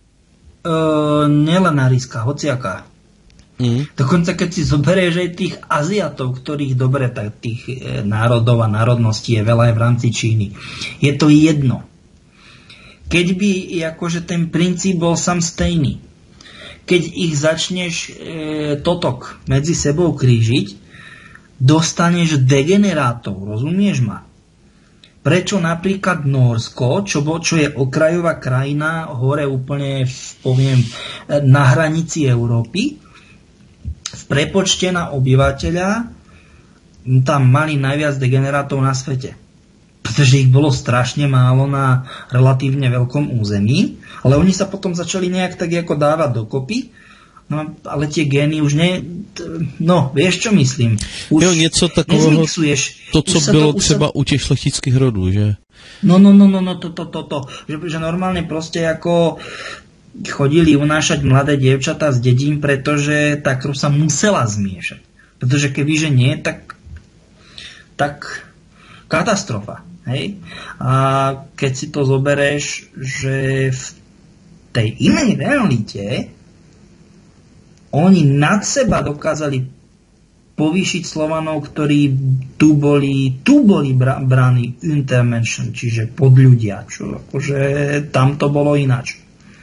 Nielen arijská, hociaká. Dokonca keď si zoberieš aj tých Aziatov, ktorých dobre, tak tých národov a národností je veľa aj v rámci Číny. Je to jedno. Keď by akože ten princíp bol sam stejný, keď ich začneš totok medzi sebou krížiť, dostaneš degenerátov, rozumieš ma? Prečo napríklad Nórsko, čo je okrajová krajina, hore úplne, poviem, na hranici Európy, v prepočte na obyvateľa tam mali najviac degenerátov na svete. Pretože ich bolo strašne málo na relatívne veľkom území, ale oni sa potom začali nejak tak ako dávať dokopy, no ale tie gény už ne... No, vieš čo myslím? Už jo, něco takového, to, co bylo třeba u těch šlechtických rodů, že? No, to. Že normálne proste ako chodili unášať mladé dievčatá z dedín, pretože tá krv sa musela zmiešať. Pretože kebyže nie, tak katastrofa. Hej? A keď si to zobereš, že v tej inej realite oni nad seba dokázali povýšiť Slovanov, ktorí tu boli bráni intermention, čiže podľudia, čo akože tam to bolo ináč.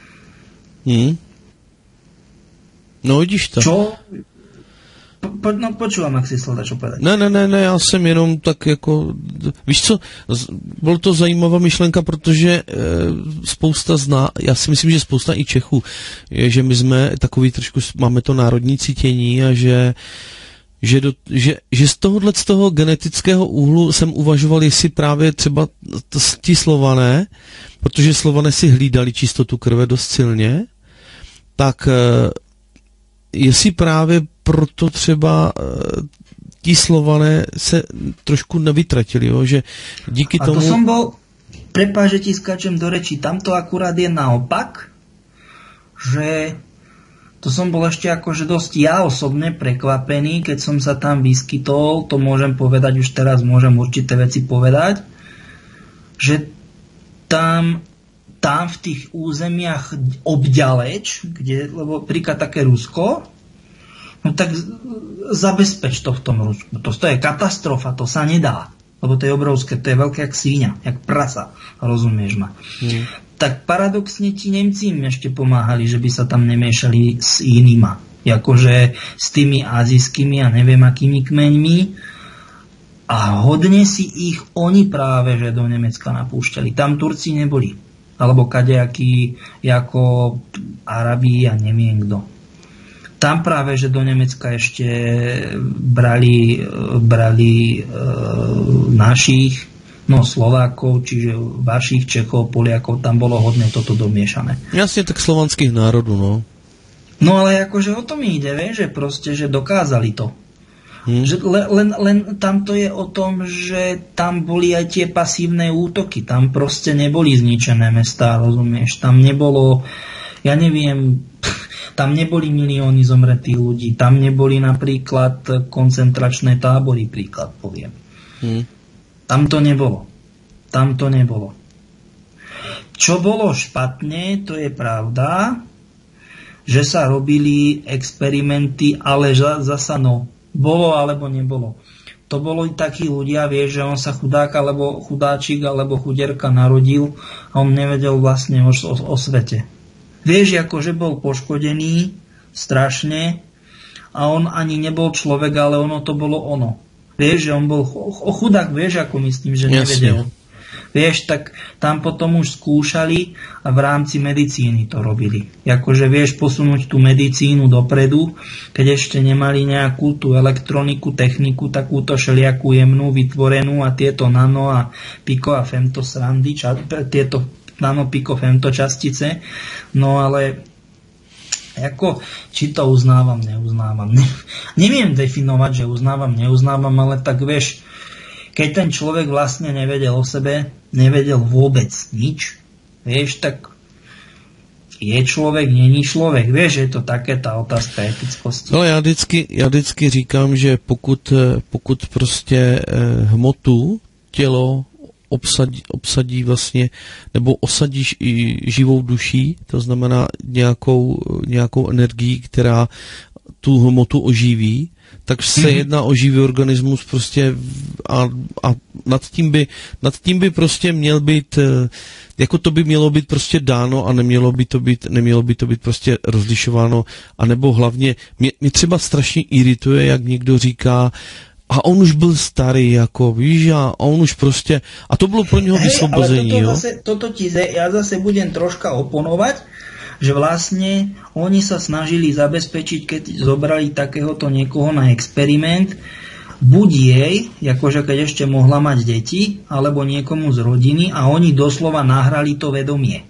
No vidíš to. Čo? Počúvam, ak si slova čo povedať. Ne, já jsem jenom tak jako, víš co, bylo to zajímavá myšlenka, protože já si myslím, že spousta i Čechů, je, že my jsme takový trošku, máme to národní cítění a že z toho genetického úhlu jsem uvažoval, jestli právě třeba ti Slované, protože Slované si hlídali čistotu krve dost silně, tak jestli právě proto třeba ti Slované se trošku nevytratili, jo? Že díky tomu... A to som bol, prepáč, že ti skáčem do rečí, tamto akurát je naopak, že to som bol ešte akože dosť ja osobne prekvapený, keď som sa tam vyskytol, to môžem povedať, už teraz môžem určité veci povedať, že tam v tých územiach obďaleč, lebo príklad také Rusko, no tak zabezpeč to v tom Rusku. To je katastrofa, to sa nedá. Lebo to je obrovské, to je veľké jak svíňa, jak prasa. Rozumieš ma? Tak paradoxne ti Nemci im ešte pomáhali, že by sa tam nemiešali s inýma. Jakože s tými azijskými a neviem akými kmeňmi. A hodne si ich oni práve, že do Nemecka napúšťali. Tam Turci neboli. Alebo kadejakí, ako Arabi a neviem kto. Tam práve, že do Nemecka ešte brali našich, Slovákov, čiže vašich Čechov, Poliakov, tam bolo hodne toto domiešané. Jasne, tak slovanských národov, no. No ale akože o tom ide, vieš, že proste, že dokázali to. Že len tam to je o tom, že tam boli aj tie pasívne útoky, tam proste neboli zničené mestá, rozumieš, tam nebolo, ja neviem, tam neboli milióny zomretých ľudí, tam neboli napríklad koncentračné tábory, príklad poviem. Tam to nebolo. Čo bolo špatne, to je pravda, že sa robili experimenty, ale zasa bolo alebo nebolo. To bolo i takí ľudia, vieš, že on sa chudák alebo chudáčik alebo chudierka narodil a on nevedel vlastne o svete. Vieš, akože bol poškodený strašne a on ani nebol človek, ale ono to bolo ono. Vieš, že on bol chudák, vieš, ako myslím, že nevedel. Jasne. Vieš, tak tam potom už skúšali a v rámci medicíny to robili. Akože vieš posunúť tú medicínu dopredu, keď ešte nemali nejakú tú elektroniku, techniku, takúto všelijakú jemnú, vytvorenú a tieto nano a piko a femto srandy, tieto nano, piko, femto častice. No ale ako, či to uznávam, neuznávam. Neviem definovať, že uznávam, neuznávam, ale tak vieš, keď ten človek vlastne nevedel o sebe, nevedel vôbec nič, vieš, tak je člověk, není člověk. Víš, je to také ta otázka etickosti. Ale já vždycky říkám, že pokud prostě hmotu, tělo obsadí vlastně, nebo osadíš i živou duší, to znamená nějakou energii, která tu hmotu oživí, tak se jedná o živý organismus prostě a nad tím by prostě měl být, jako to by mělo být prostě dáno a nemělo by to být prostě rozlišováno, anebo hlavně mě třeba strašně irituje, jak někdo říká, a on už byl starý, jako víš, a on už prostě, a to bylo pro něho vysvobození, jo? Ja zase budem troška oponovať, že vlastne oni sa snažili zabezpečiť, keď zobrali takéhoto niekoho na experiment, buď jej, akože keď ešte mohla mať deti, alebo niekomu z rodiny a oni doslova nahrali to vedomie.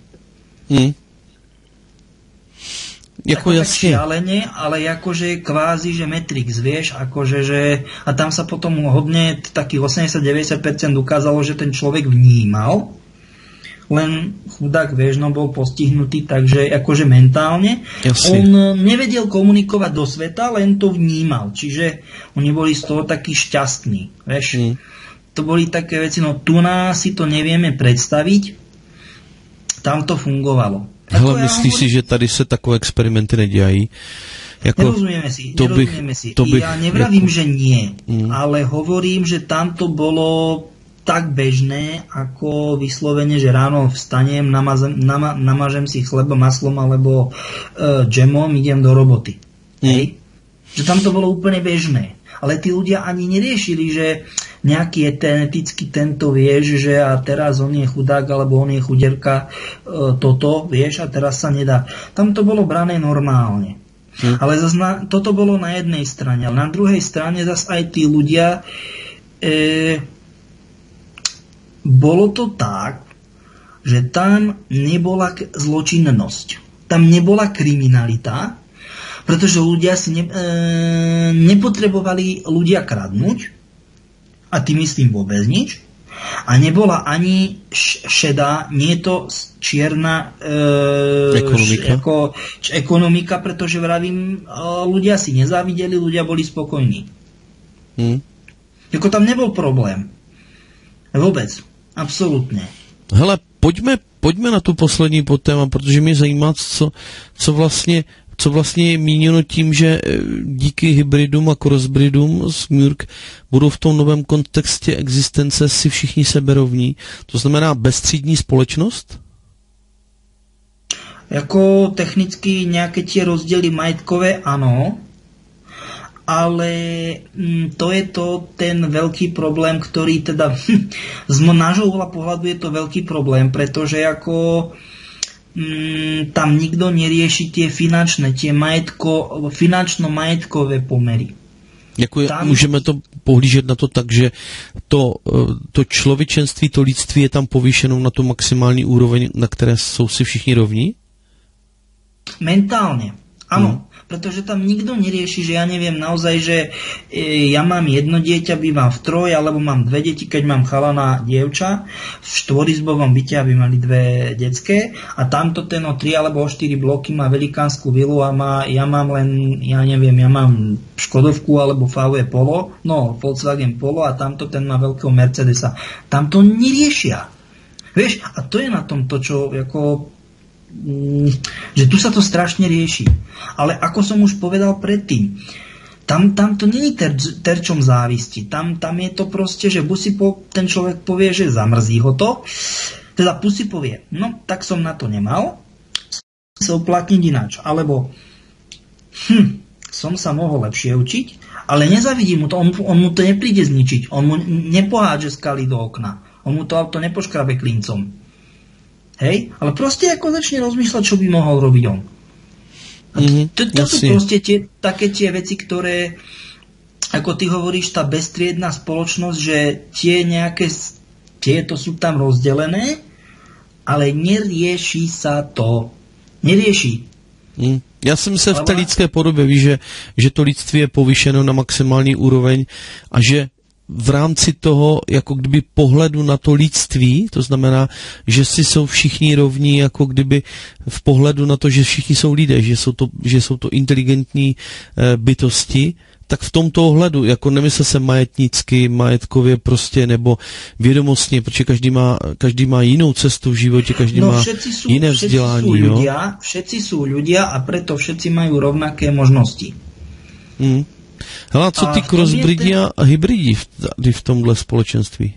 Jako tak šialene, ale akože kvázi, že Matrix, vieš, akože, že a tam sa potom hodne takých 80-90% ukázalo, že ten človek vnímal, len chudák, vieš, no bol postihnutý, takže akože mentálne. Jasne. On nevedel komunikovať do sveta, len to vnímal. Čiže oni boli z toho takí šťastní, vieš. To boli také veci, no tu nás si to nevieme predstaviť, tam to fungovalo. Hele, myslíš si, že tady se takové experimenty nedělají? Jako, nerozumieme si. Ja nevravím, že nie, ale hovorím, že tam to bolo tak bežné, ako vyslovene, že ráno vstanem, namažem si chleba maslom alebo džemom, idem do roboty. Hej? Že tam to bolo úplne bežné. Ale tí ľudia ani neriešili, že nejaký etický tento, vieš, že a teraz on je chudák, alebo on je chuderka, toto, vieš, a teraz sa nedá. Tam to bolo brané normálne. Ale zase toto bolo na jednej strane, ale na druhej strane zase aj tí ľudia bolo to tak, že tam nebola zločinnosť. Tam nebola kriminalita, pretože ľudia si nepotrebovali ľudia kradnúť, a tým myslím vôbec nič, a nebola ani šedá, nie je to čierna ekonomika, pretože vravím, ľudia si nezávideli, ľudia boli spokojní. Jako tam nebol problém. Vôbec. Absolutně. Hele, pojďme na tu poslední podtéma, protože mě zajímá, co vlastně je míněno tím, že díky hybridům a crossbreedům z Murk budou v tom novém kontextě existence si všichni seberovní. To znamená bezstřídní společnost? Jako technicky nějaké tie rozdiely majetkové, ano, ale to je to ten veľký problém, ktorý teda z nášho uhla pohľadu je to veľký problém, pretože ako tam nikto nerieši tie finančné, tie finančno-majetkové pomery. Můžeme to pohlížet na to tak, že to člověčenství, to lidství je tam povýšeno na tu maximální úroveň, na které jsou si všichni rovní? Mentálne, áno. Pretože tam nikto nerieši, že ja neviem naozaj, že ja mám jedno dieťa, bývam v troj, alebo mám dve deti, keď mám chalana dievča, v štvorizbovom byte, aby mali dve detské, a tamto ten o 3 alebo o 4 bloky má velikánsku vilu a ja mám len, ja neviem, ja mám Škodovku alebo VW Polo, no Volkswagen Polo, a tamto ten má veľkého Mercedesa. Tam to neriešia. Vieš, a to je na tom to, čo ako že tu sa to strašne rieši. Ale ako som už povedal predtým, tam to není terčom závisti. Tam je to proste, že buď si ten človek povie, že zamrzí ho to, teda buď si povie, no tak som na to nemal, sa uplatniť ináč. Alebo som sa mohol lepšie učiť, ale nezavidí mu to, on mu to nepríde zničiť, on mu nepohádže skaly do okna, on mu to auto nepoškrabe klincom. Hej? Ale proste ako začne rozmýšľať, čo by mohol robiť on. To sú proste také tie veci, ktoré, ako ty hovoríš, tá beztriedná spoločnosť, že tieto sú tam rozdelené, ale nerieši sa to. Nerieši. Já jsem se v té lidské podobě, víš, že to lidství je povýšeno na maximální úroveň a že v rámci toho, jako kdyby pohledu na to lidství, to znamená, že si jsou všichni rovní, jako kdyby v pohledu na to, že všichni jsou lidé, že jsou to inteligentní bytosti, tak v tomto ohledu, jako nemysl se majetnicky, majetkově prostě, nebo vědomostně, protože každý má jinou cestu v životě, každý má jiné vzdělání. Všetci sú ľudia a preto všetci majú rovnaké možnosti. Hele, co ty crossbridi a hybridi v tomhle společenství?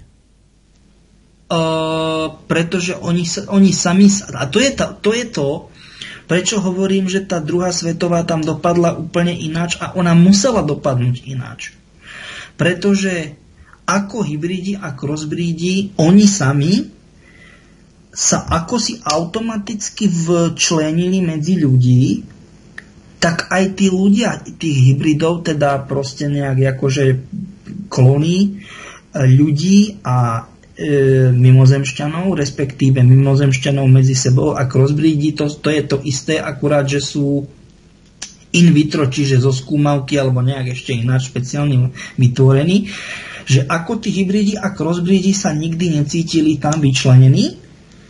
Pretože oni sami... A to je to, prečo hovorím, že tá druhá svetová tam dopadla úplne ináč a ona musela dopadnúť ináč. Pretože ako hybridi a crossbridi, oni sami sa ako si automaticky včlenili medzi ľudí, tak aj tí ľudia, tých hybridov, teda proste nejak akože klony ľudí a mimozemšťanov, respektíve mimozemšťanov medzi sebou a crossbridi, to je to isté, akurát, že sú in vitro, čiže zo skúmavky alebo nejak ešte ináč špeciálne vytvorení, že ako tí hybridi a crossbridi sa nikdy necítili tam vyčlenení,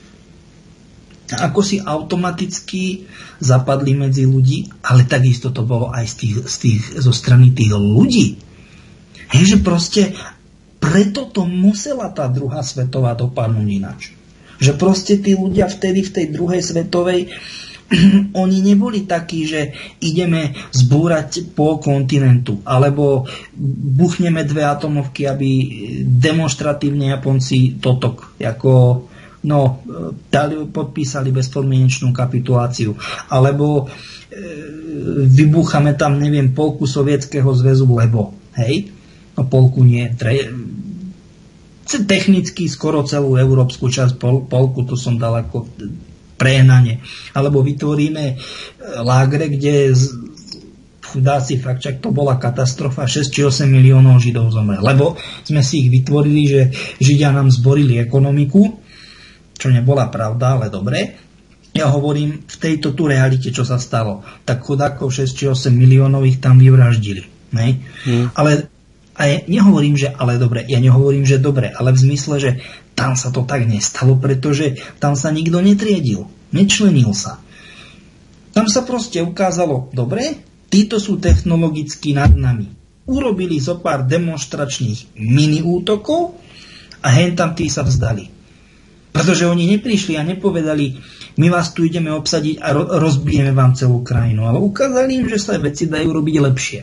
ako si automaticky zapadli medzi ľudí, ale takisto to bolo aj zo strany tých ľudí. Hej, že proste preto to musela tá druhá svetová dopadnúť ináč. Že proste tí ľudia vtedy v tej druhej svetovej oni neboli takí, že ideme zbúrať pol kontinentu, alebo buchneme 2 atomovky, aby demonstratívne Japonci totok, ako podpísali bezpodmienečnú kapituláciu, alebo vybúchame tam, neviem, polku Sovietskeho zväzu, lebo, hej, polku nie, technicky skoro celú európsku časť, polku, to som dal ako prehnanie, alebo vytvoríme lágre, kde dá si fakt, čak to bola katastrofa, 6 či 8 miliónov Židov zomrelo, lebo sme si ich vytvorili, že Židia nám zborili ekonomiku, čo nebola pravda, ale dobre. Ja hovorím v tejto tu realite, čo sa stalo. Tak chudákov 6 či 8 miliónov ich tam vyvraždili. Ale a ja nehovorím, že ale dobre. Ja nehovorím, že dobre, ale v zmysle, že tam sa to tak nestalo, pretože tam sa nikto netriedil. Nečlenil sa. Tam sa proste ukázalo, dobre, títo sú technologicky nad nami. Urobili zo pár demonstračných mini útokov a hen tam tí sa vzdali. Pretože oni neprišli a nepovedali, my vás tu ideme obsadiť a rozbijeme vám celú krajinu. Ale ukázali im, že sa veci dajú robiť lepšie.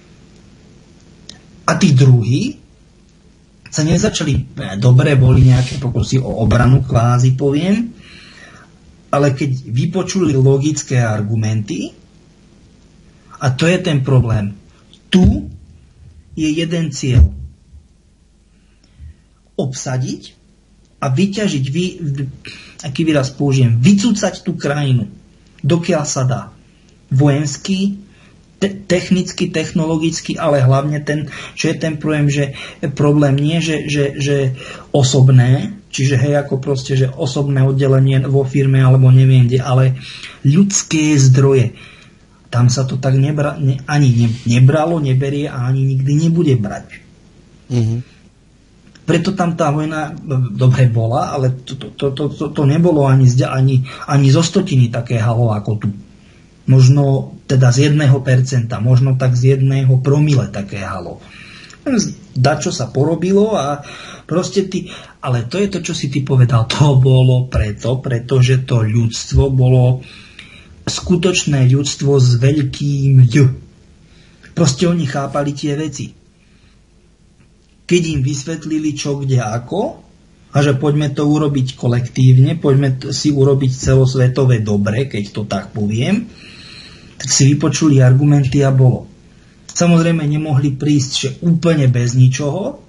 A tí druhí sa nezačali, dobre, boli nejaké pokusy o obranu, kvázi poviem, ale keď vypočuli logické argumenty, a to je ten problém, tu je jeden cieľ. Obsadiť a vyťažiť, aký výraz použijem, vycúcať tú krajinu, dokiaľ sa dá. Vojenský, technicky, technologicky, ale hlavne čo je ten problém nie, že osobné, čiže hej, ako proste, že osobné oddelenie vo firme alebo neviem kde, ale ľudské zdroje. Tam sa to tak ani nebralo, neberie a ani nikdy nebude brať. Preto tam tá vojna dobre bola, ale to nebolo ani zo 100 také halo ako tu. Možno teda z 1%, možno tak z 1 promile také halo. Dačo sa porobilo a proste ale to je to, čo si ty povedal, to bolo pretože to ľudstvo bolo skutočné ľudstvo s veľkým ľ. Proste oni chápali tie veci. Keď im vysvetlili čo, kde, ako, a že poďme to urobiť kolektívne, poďme si urobiť celosvetové dobre, keď to tak poviem, tak si vypočuli argumenty a bolo. Samozrejme nemohli prísť, že úplne bez ničoho.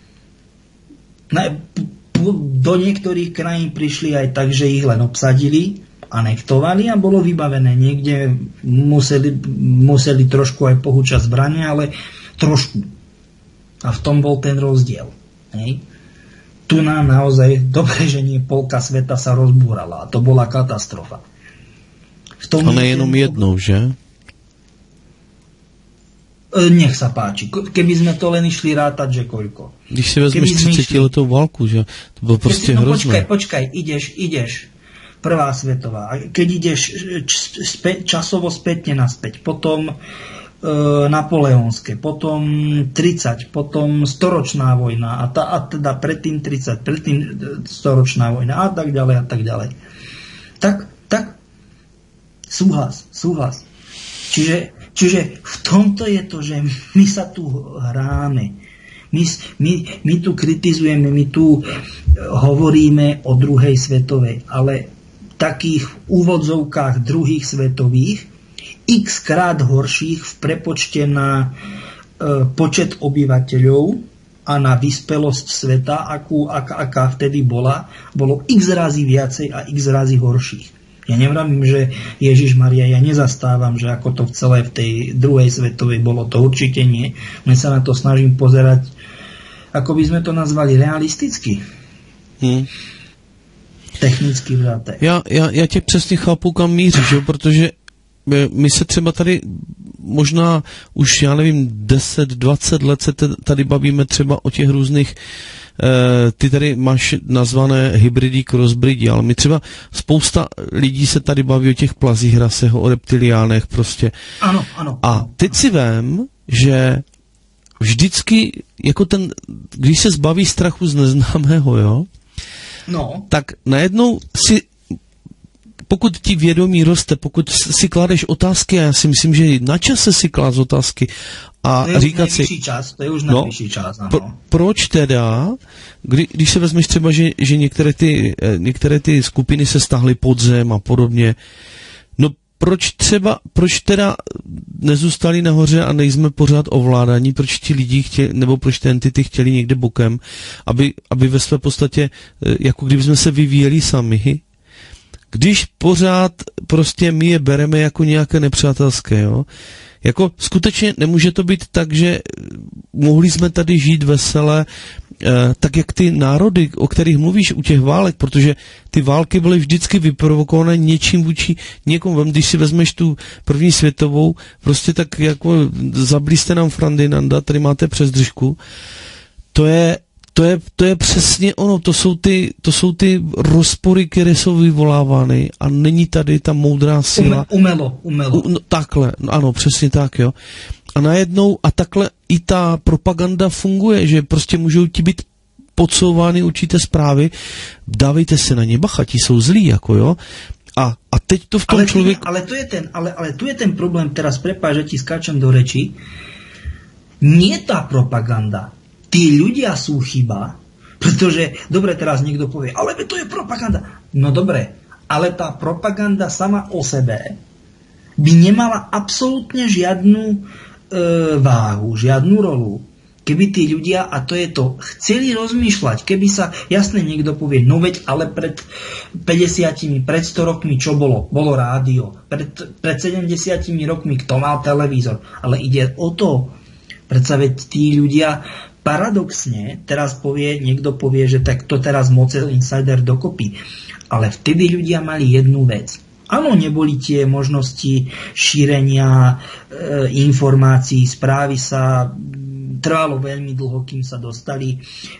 Do niektorých krajín prišli aj tak, že ich len obsadili, anektovali a bolo vybavené. Niekde museli trošku aj pohúčať zbrania, ale trošku. A v tom bol ten rozdiel. Hej. Tu nám naozaj dobre, že nie polka sveta sa rozbúrala. A to bola katastrofa. A nejenom jednou, že? Nech sa páči. Keby sme to len išli rátať, že koľko. Když si vezmeš 30-letou válku, že to bylo prostě hrozné. Počkaj, ideš. Prvá svetová. Keď ideš časovo spätne naspäť, potom napoleonské, potom 30, potom storočná vojna a teda predtým 30, predtým storočná vojna a tak ďalej. Tak súhlas. Čiže v tomto je to, že my sa tu hráme. My tu kritizujeme, my tu hovoríme o druhej svetovej, ale v takých úvodzovkách druhých svetových x krát horších v prepočte na počet obyvateľov a na vyspelosť sveta, aká vtedy bolo x razy viacej a x razy horších. Ja nevravím, že Ježišmaria, ja nezastávam, že ako to v tej druhej svetovej bolo, to určite nie. Len sa na to snažím pozerať, ako by sme to nazvali, realisticky. Technicky vzaté. Já tě přesně chápu, kam míříš, že? Protože my se třeba tady možná už, já nevím, 10-20 let se tady bavíme třeba o těch různých ty tady máš nazvané hybridy, crossbreedy, ale my třeba spousta lidí se tady baví o těch plazích rasech, o reptiliánech prostě. Ano. A teď si vem, že vždycky, jako když se zbaví strachu z neznámého, jo, tak najednou si, pokud ti vědomí roste, pokud si kladeš otázky, a já si myslím, že na čase si klást otázky a říkat si, to je už najvyšší čas, ano. Proč teda, když se vezmeš třeba, že některé ty skupiny se stáhly pod zem a podobně, no proč teda nezůstali nahoře a nejsme pořád ovládaní, proč ti lidi chtěli, nebo proč ty entity chtěli někde bokem, aby ve své podstatě, jako kdyby jsme se vyvíjeli sami, když pořád prostě my je bereme jako nějaké nepřátelské, jo. Jako skutečně nemůže to být tak, že mohli jsme tady žít vesele, tak jak ty národy, o kterých mluvíš u těch válek, protože ty války byly vždycky vyprovokované něčím vůči někomu. Když si vezmeš tu první světovou, prostě tak jako zablíste nám Ferdinanda, tady máte přes držku, to je přesně ono, to jsou ty rozpory, které jsou vyvolávány a není tady ta moudrá síla. Umelo. No, takhle, ano, přesně tak, jo. A najednou, a takhle i ta propaganda funguje, že prostě můžou ti být podsouvány určité zprávy, dávejte se na ně bacha, ti jsou zlí, jako jo. A teď to v tom člověku... Ale tu je ten problém, teraz prepáč, že ti skáčem do reči. Nie tá propaganda. Tí ľudia sú chyba, pretože, dobre, teraz niekto povie, ale to je propaganda. No dobre, ale tá propaganda sama o sebe by nemala absolútne žiadnu váhu, žiadnu rolu. Keby tí ľudia, a to je to, chceli rozmýšľať, keby sa, jasne niekto povie, no veď, ale pred 50, pred 100 rokmi čo bolo? Bolo rádio. Pred 70 rokmi kto mal televízor? Ale ide o to, predsa veď tí ľudia paradoxne, teraz niekto povie, že tak to teraz mocel insider dokopy. Ale vtedy ľudia mali jednu vec. Áno, neboli tie možnosti šírenia informácií, správy sa trvalo veľmi dlho, kým sa dostali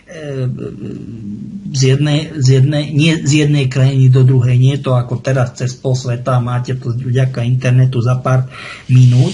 z jednej krajiny do druhej. Nie je to ako teraz cez pol sveta, máte to vďaka internetu za pár minút.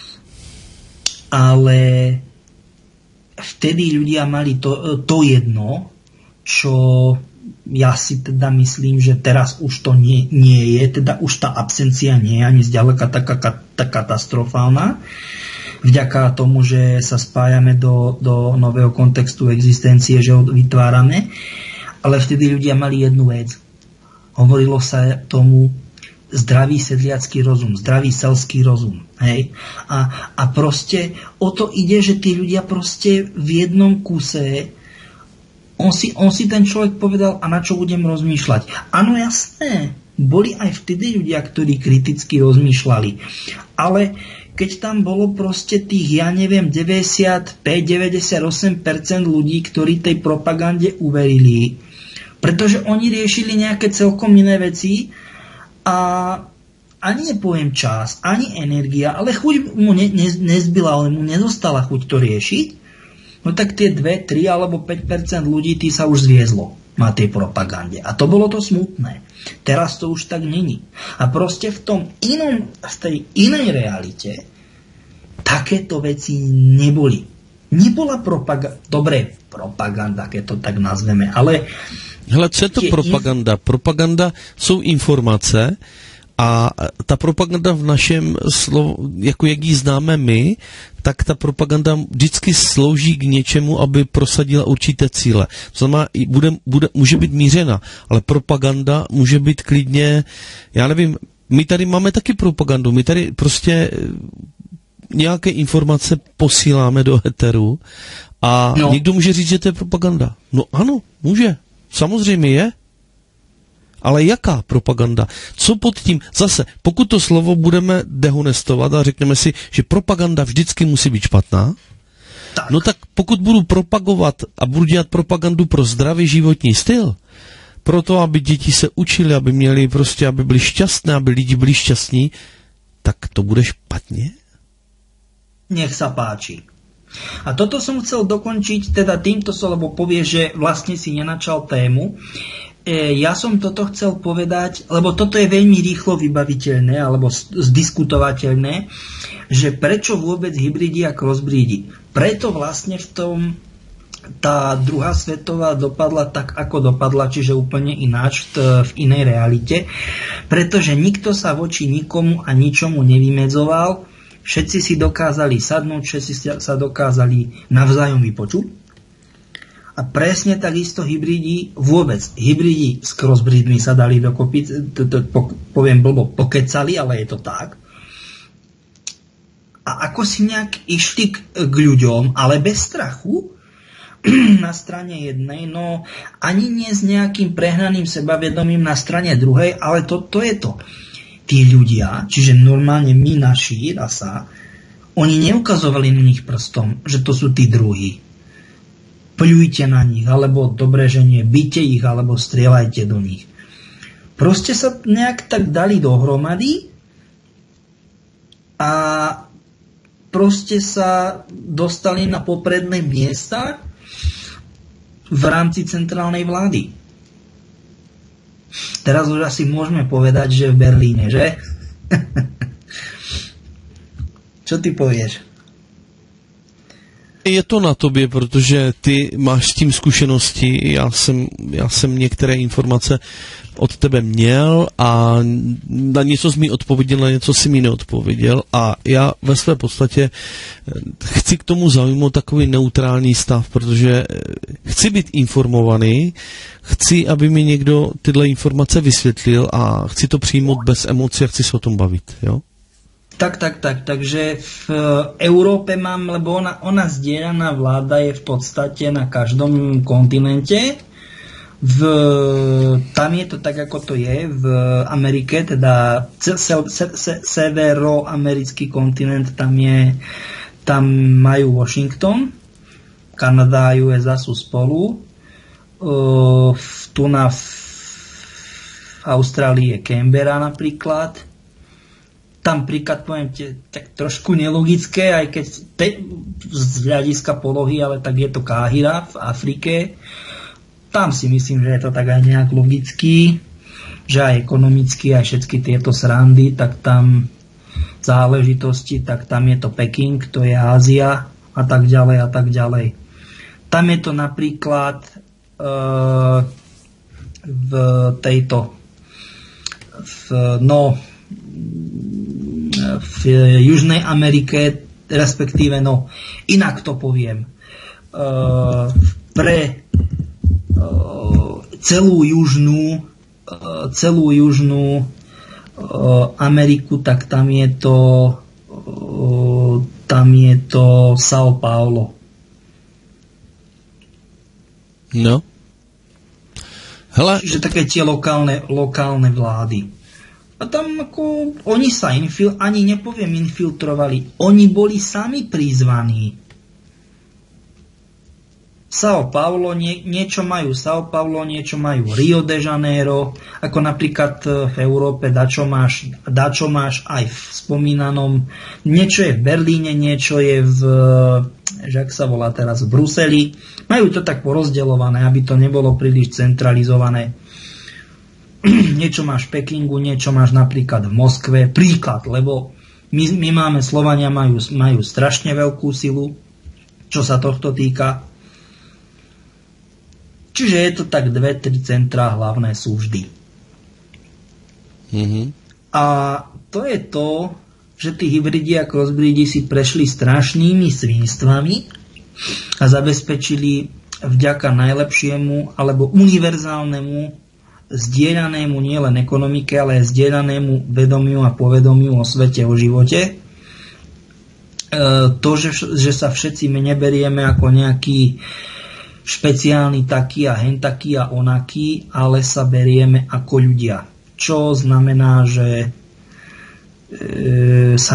Ale vtedy ľudia mali to jedno, čo ja si teda myslím, že teraz už to nie je, teda už tá absencia nie je ani zďaleka taká katastrofálna, vďaka tomu, že sa spájame do nového kontextu existencie, že ho vytvárame, ale vtedy ľudia mali jednu vec. Hovorilo sa tomu zdravý sedliacký rozum, zdravý selský rozum. Hej? A proste o to ide, že tí ľudia proste v jednom kuse, on si ten človek povedal, a na čo budem rozmýšľať. Áno, jasné, boli aj vtedy ľudia, ktorí kriticky rozmýšľali. Ale keď tam bolo proste tých, ja neviem, 95-98% ľudí, ktorí tej propagande uverili, pretože oni riešili nejaké celkom iné veci, a ani nepoviem čas, ani energia, ale chuť mu nezbyla, ale mu nezostala chuť to riešiť, no tak tie 2, 3 alebo 5% ľudí tí sa už zviezlo na tej propagande. A to bolo to smutné. Teraz to už tak není. A proste v tej inej realite takéto veci neboli. Nebola propaganda, keď to tak nazveme, ale... Hele, co je to propaganda? Propaganda jsou informace a ta propaganda v našem slovu, jako jak ji známe my, tak ta propaganda vždycky slouží k něčemu, aby prosadila určité cíle. To znamená, může být mířena, ale propaganda může být klidně, já nevím, my tady máme taky propagandu, my tady prostě nějaké informace posíláme do éteru a někdo může říct, že to je propaganda. No ano, může. Samozřejmě je. Ale jaká propaganda? Co pod tím? Zase, pokud to slovo budeme dehonestovat a řekneme si, že propaganda vždycky musí být špatná, tak. No tak pokud budu propagovat a budu dělat propagandu pro zdravý životní styl, pro to, aby děti se učili, aby měli prostě, aby byli šťastné, aby lidi byli šťastní, tak to bude špatně? Nech sa páči. A toto som chcel dokončiť teda týmto lebo povie, že vlastne si nenačal tému. Ja som toto chcel povedať, lebo toto je veľmi rýchlo vybaviteľné alebo zdiskutovateľné, že prečo vôbec hybridi a crossbreedy. Preto vlastne v tom tá druhá svetová dopadla tak, ako dopadla, čiže úplne ináč v inej realite, pretože nikto sa voči nikomu a ničomu nevymedzoval, všetci si dokázali sadnúť, všetci sa dokázali navzájom vypočuť. A presne takisto hybridi s crossbreedmi sa dali dokopy, poviem blbo, pokecali, ale je to tak. A ako si nejak išli k ľuďom, ale bez strachu, na strane jednej, no ani nie s nejakým prehnaným sebavedomím na strane druhej, ale to je to. Tí ľudia, čiže normálne my, naši rasa, oni neukazovali na nich prstom, že to sú tí druhí. Pľujte na nich, alebo dobre, že nie, bijte ich, alebo strieľajte do nich. Proste sa nejak tak dali dohromady a proste sa dostali na popredné miesta v rámci centrálnej vlády. Teraz už asi môžeme povedať, že v Berlíne, že? Čo ty povieš? Je to na tobě, protože ty máš s tím zkušenosti, já jsem některé informace od tebe měl a na něco jsi mi odpověděl, na něco jsi mi neodpověděl a já ve své podstatě chci k tomu zaujmout takový neutrální stav, protože chci být informovaný, chci, aby mi někdo tyhle informace vysvětlil a chci to přijmout bez emocí a chci se o tom bavit, jo? Takže v Európe mám, lebo ona zdieľaná vláda je v podstate na každom kontinente. Tam je to tak, ako to je v Amerike, teda severoamerický kontinent, tam majú Washington, Kanada a USA sú spolu, tu v Austrálii je Canberra napríklad. Tam príklad poviem tak trošku nelogické, aj keď z hľadiska polohy, ale tak je to Káhira v Afrike. Tam si myslím, že je to tak aj nejak logický, že aj ekonomicky, aj všetky tieto srandy, tak tam záležitosti, tak tam je to Peking, to je Ázia a tak ďalej a tak ďalej. Tam je to napríklad v Južnej Amerike, respektíve, inak to poviem, pre celú južnú Ameriku, tak tam je to São Paulo. No. Hele. Čiže také tie lokálne vlády. A tam ako oni sa ani nepoviem infiltrovali, oni boli sami prizvaní. São Paulo, niečo majú São Paulo, niečo majú Rio de Janeiro, ako napríklad v Európe, dačo máš aj v spomínanom, niečo je v Berlíne, niečo je v, jak sa volá teraz, v Bruseli. Majú to tak porozdeľované, aby to nebolo príliš centralizované. Niečo máš v Pekingu, niečo máš napríklad v Moskve. Príklad, lebo my máme, Slovania majú strašne veľkú silu, čo sa tohto týka. Čiže je to tak 2-3 centrá hlavné sú vždy. Mm-hmm. A to je to, že tí hybridi a crossbridi si prešli strašnými svinstvami a zabezpečili vďaka najlepšiemu alebo univerzálnemu zdieľanému nielen ekonomike, ale aj zdieľanému vedomiu a povedomiu o svete, o živote. To, že sa všetci my neberieme ako nejaký špeciálny taký a hen taký a onaký, ale sa berieme ako ľudia. Čo znamená, že sa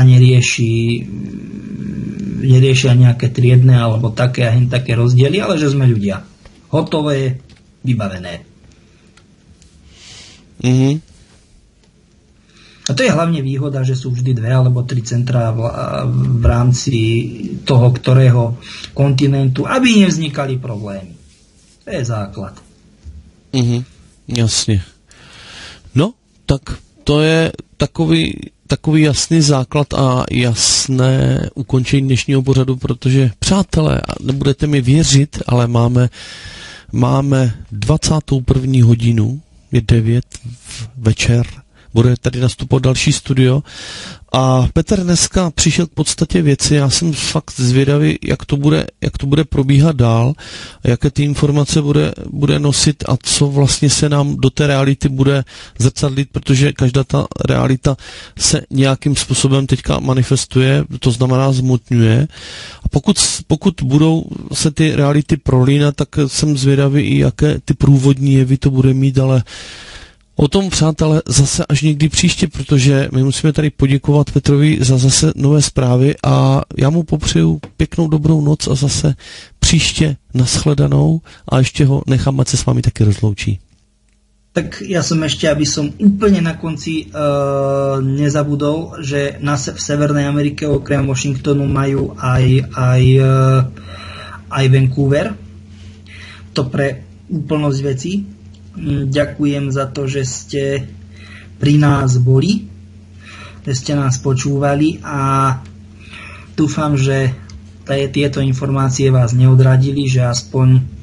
neriešia nejaké triedne alebo také a hen také rozdiely, ale že sme ľudia. Hotové, vybavené. Mm-hmm. A to je hlavne výhoda, že sú vždy 2 alebo 3 centrá v rámci toho, ktorého kontinentu, aby nevznikali problémy. To je základ. Mm-hmm. Jasně. No, tak to je takový jasný základ a jasné ukončení dnešního pořadu, protože, přátelé, nebudete mi věřit, ale máme 21. hodinu, je 9 večer, bude tady nastupovat další studio a Petr dneska přišel k podstatě věci, já jsem fakt zvědavý, jak to bude probíhat dál, jaké ty informace bude nosit a co vlastně se nám do té reality bude zrcadlit, protože každá ta realita se nějakým způsobem teďka manifestuje, to znamená zmotňuje a pokud budou se ty reality prolínat, tak jsem zvědavý i jaké ty průvodní jevy to bude mít, ale o tom, přátelé, zase až někdy příště, protože my musíme tady poděkovat Petrovi za zase nové zprávy a já mu popřeju pěknou dobrou noc a zase příště nashledanou a ještě ho nechám, ať se s vámi taky rozloučí. Tak ja som ešte, aby som úplne na konci nezabudol, že v Severnej Amerike okrem Washingtonu majú aj Vancouver. To pre úplnosť vecí. Ďakujem za to, že ste pri nás boli, že ste nás počúvali a dúfam, že tieto informácie vás neodradili, že aspoň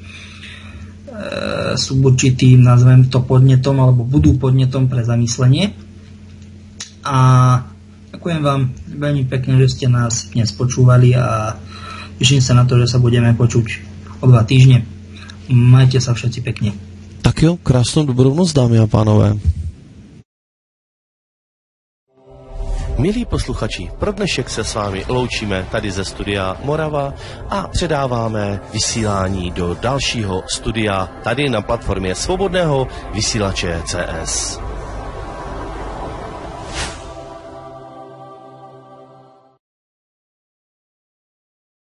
sú určitým, nazvem to podnetom, alebo budú podnetom pre zamyslenie. A ďakujem vám veľmi pekne, že ste nás dnes počúvali a teším sa na to, že sa budeme počuť o 2 týždne. Majte sa všetci pekne. Tak jo, krásnou dobrou noc, dámy a pánové. Milí posluchači, pro dnešek se s vámi loučíme tady ze studia Morava a předáváme vysílání do dalšího studia tady na platformě svobodného vysílače CS.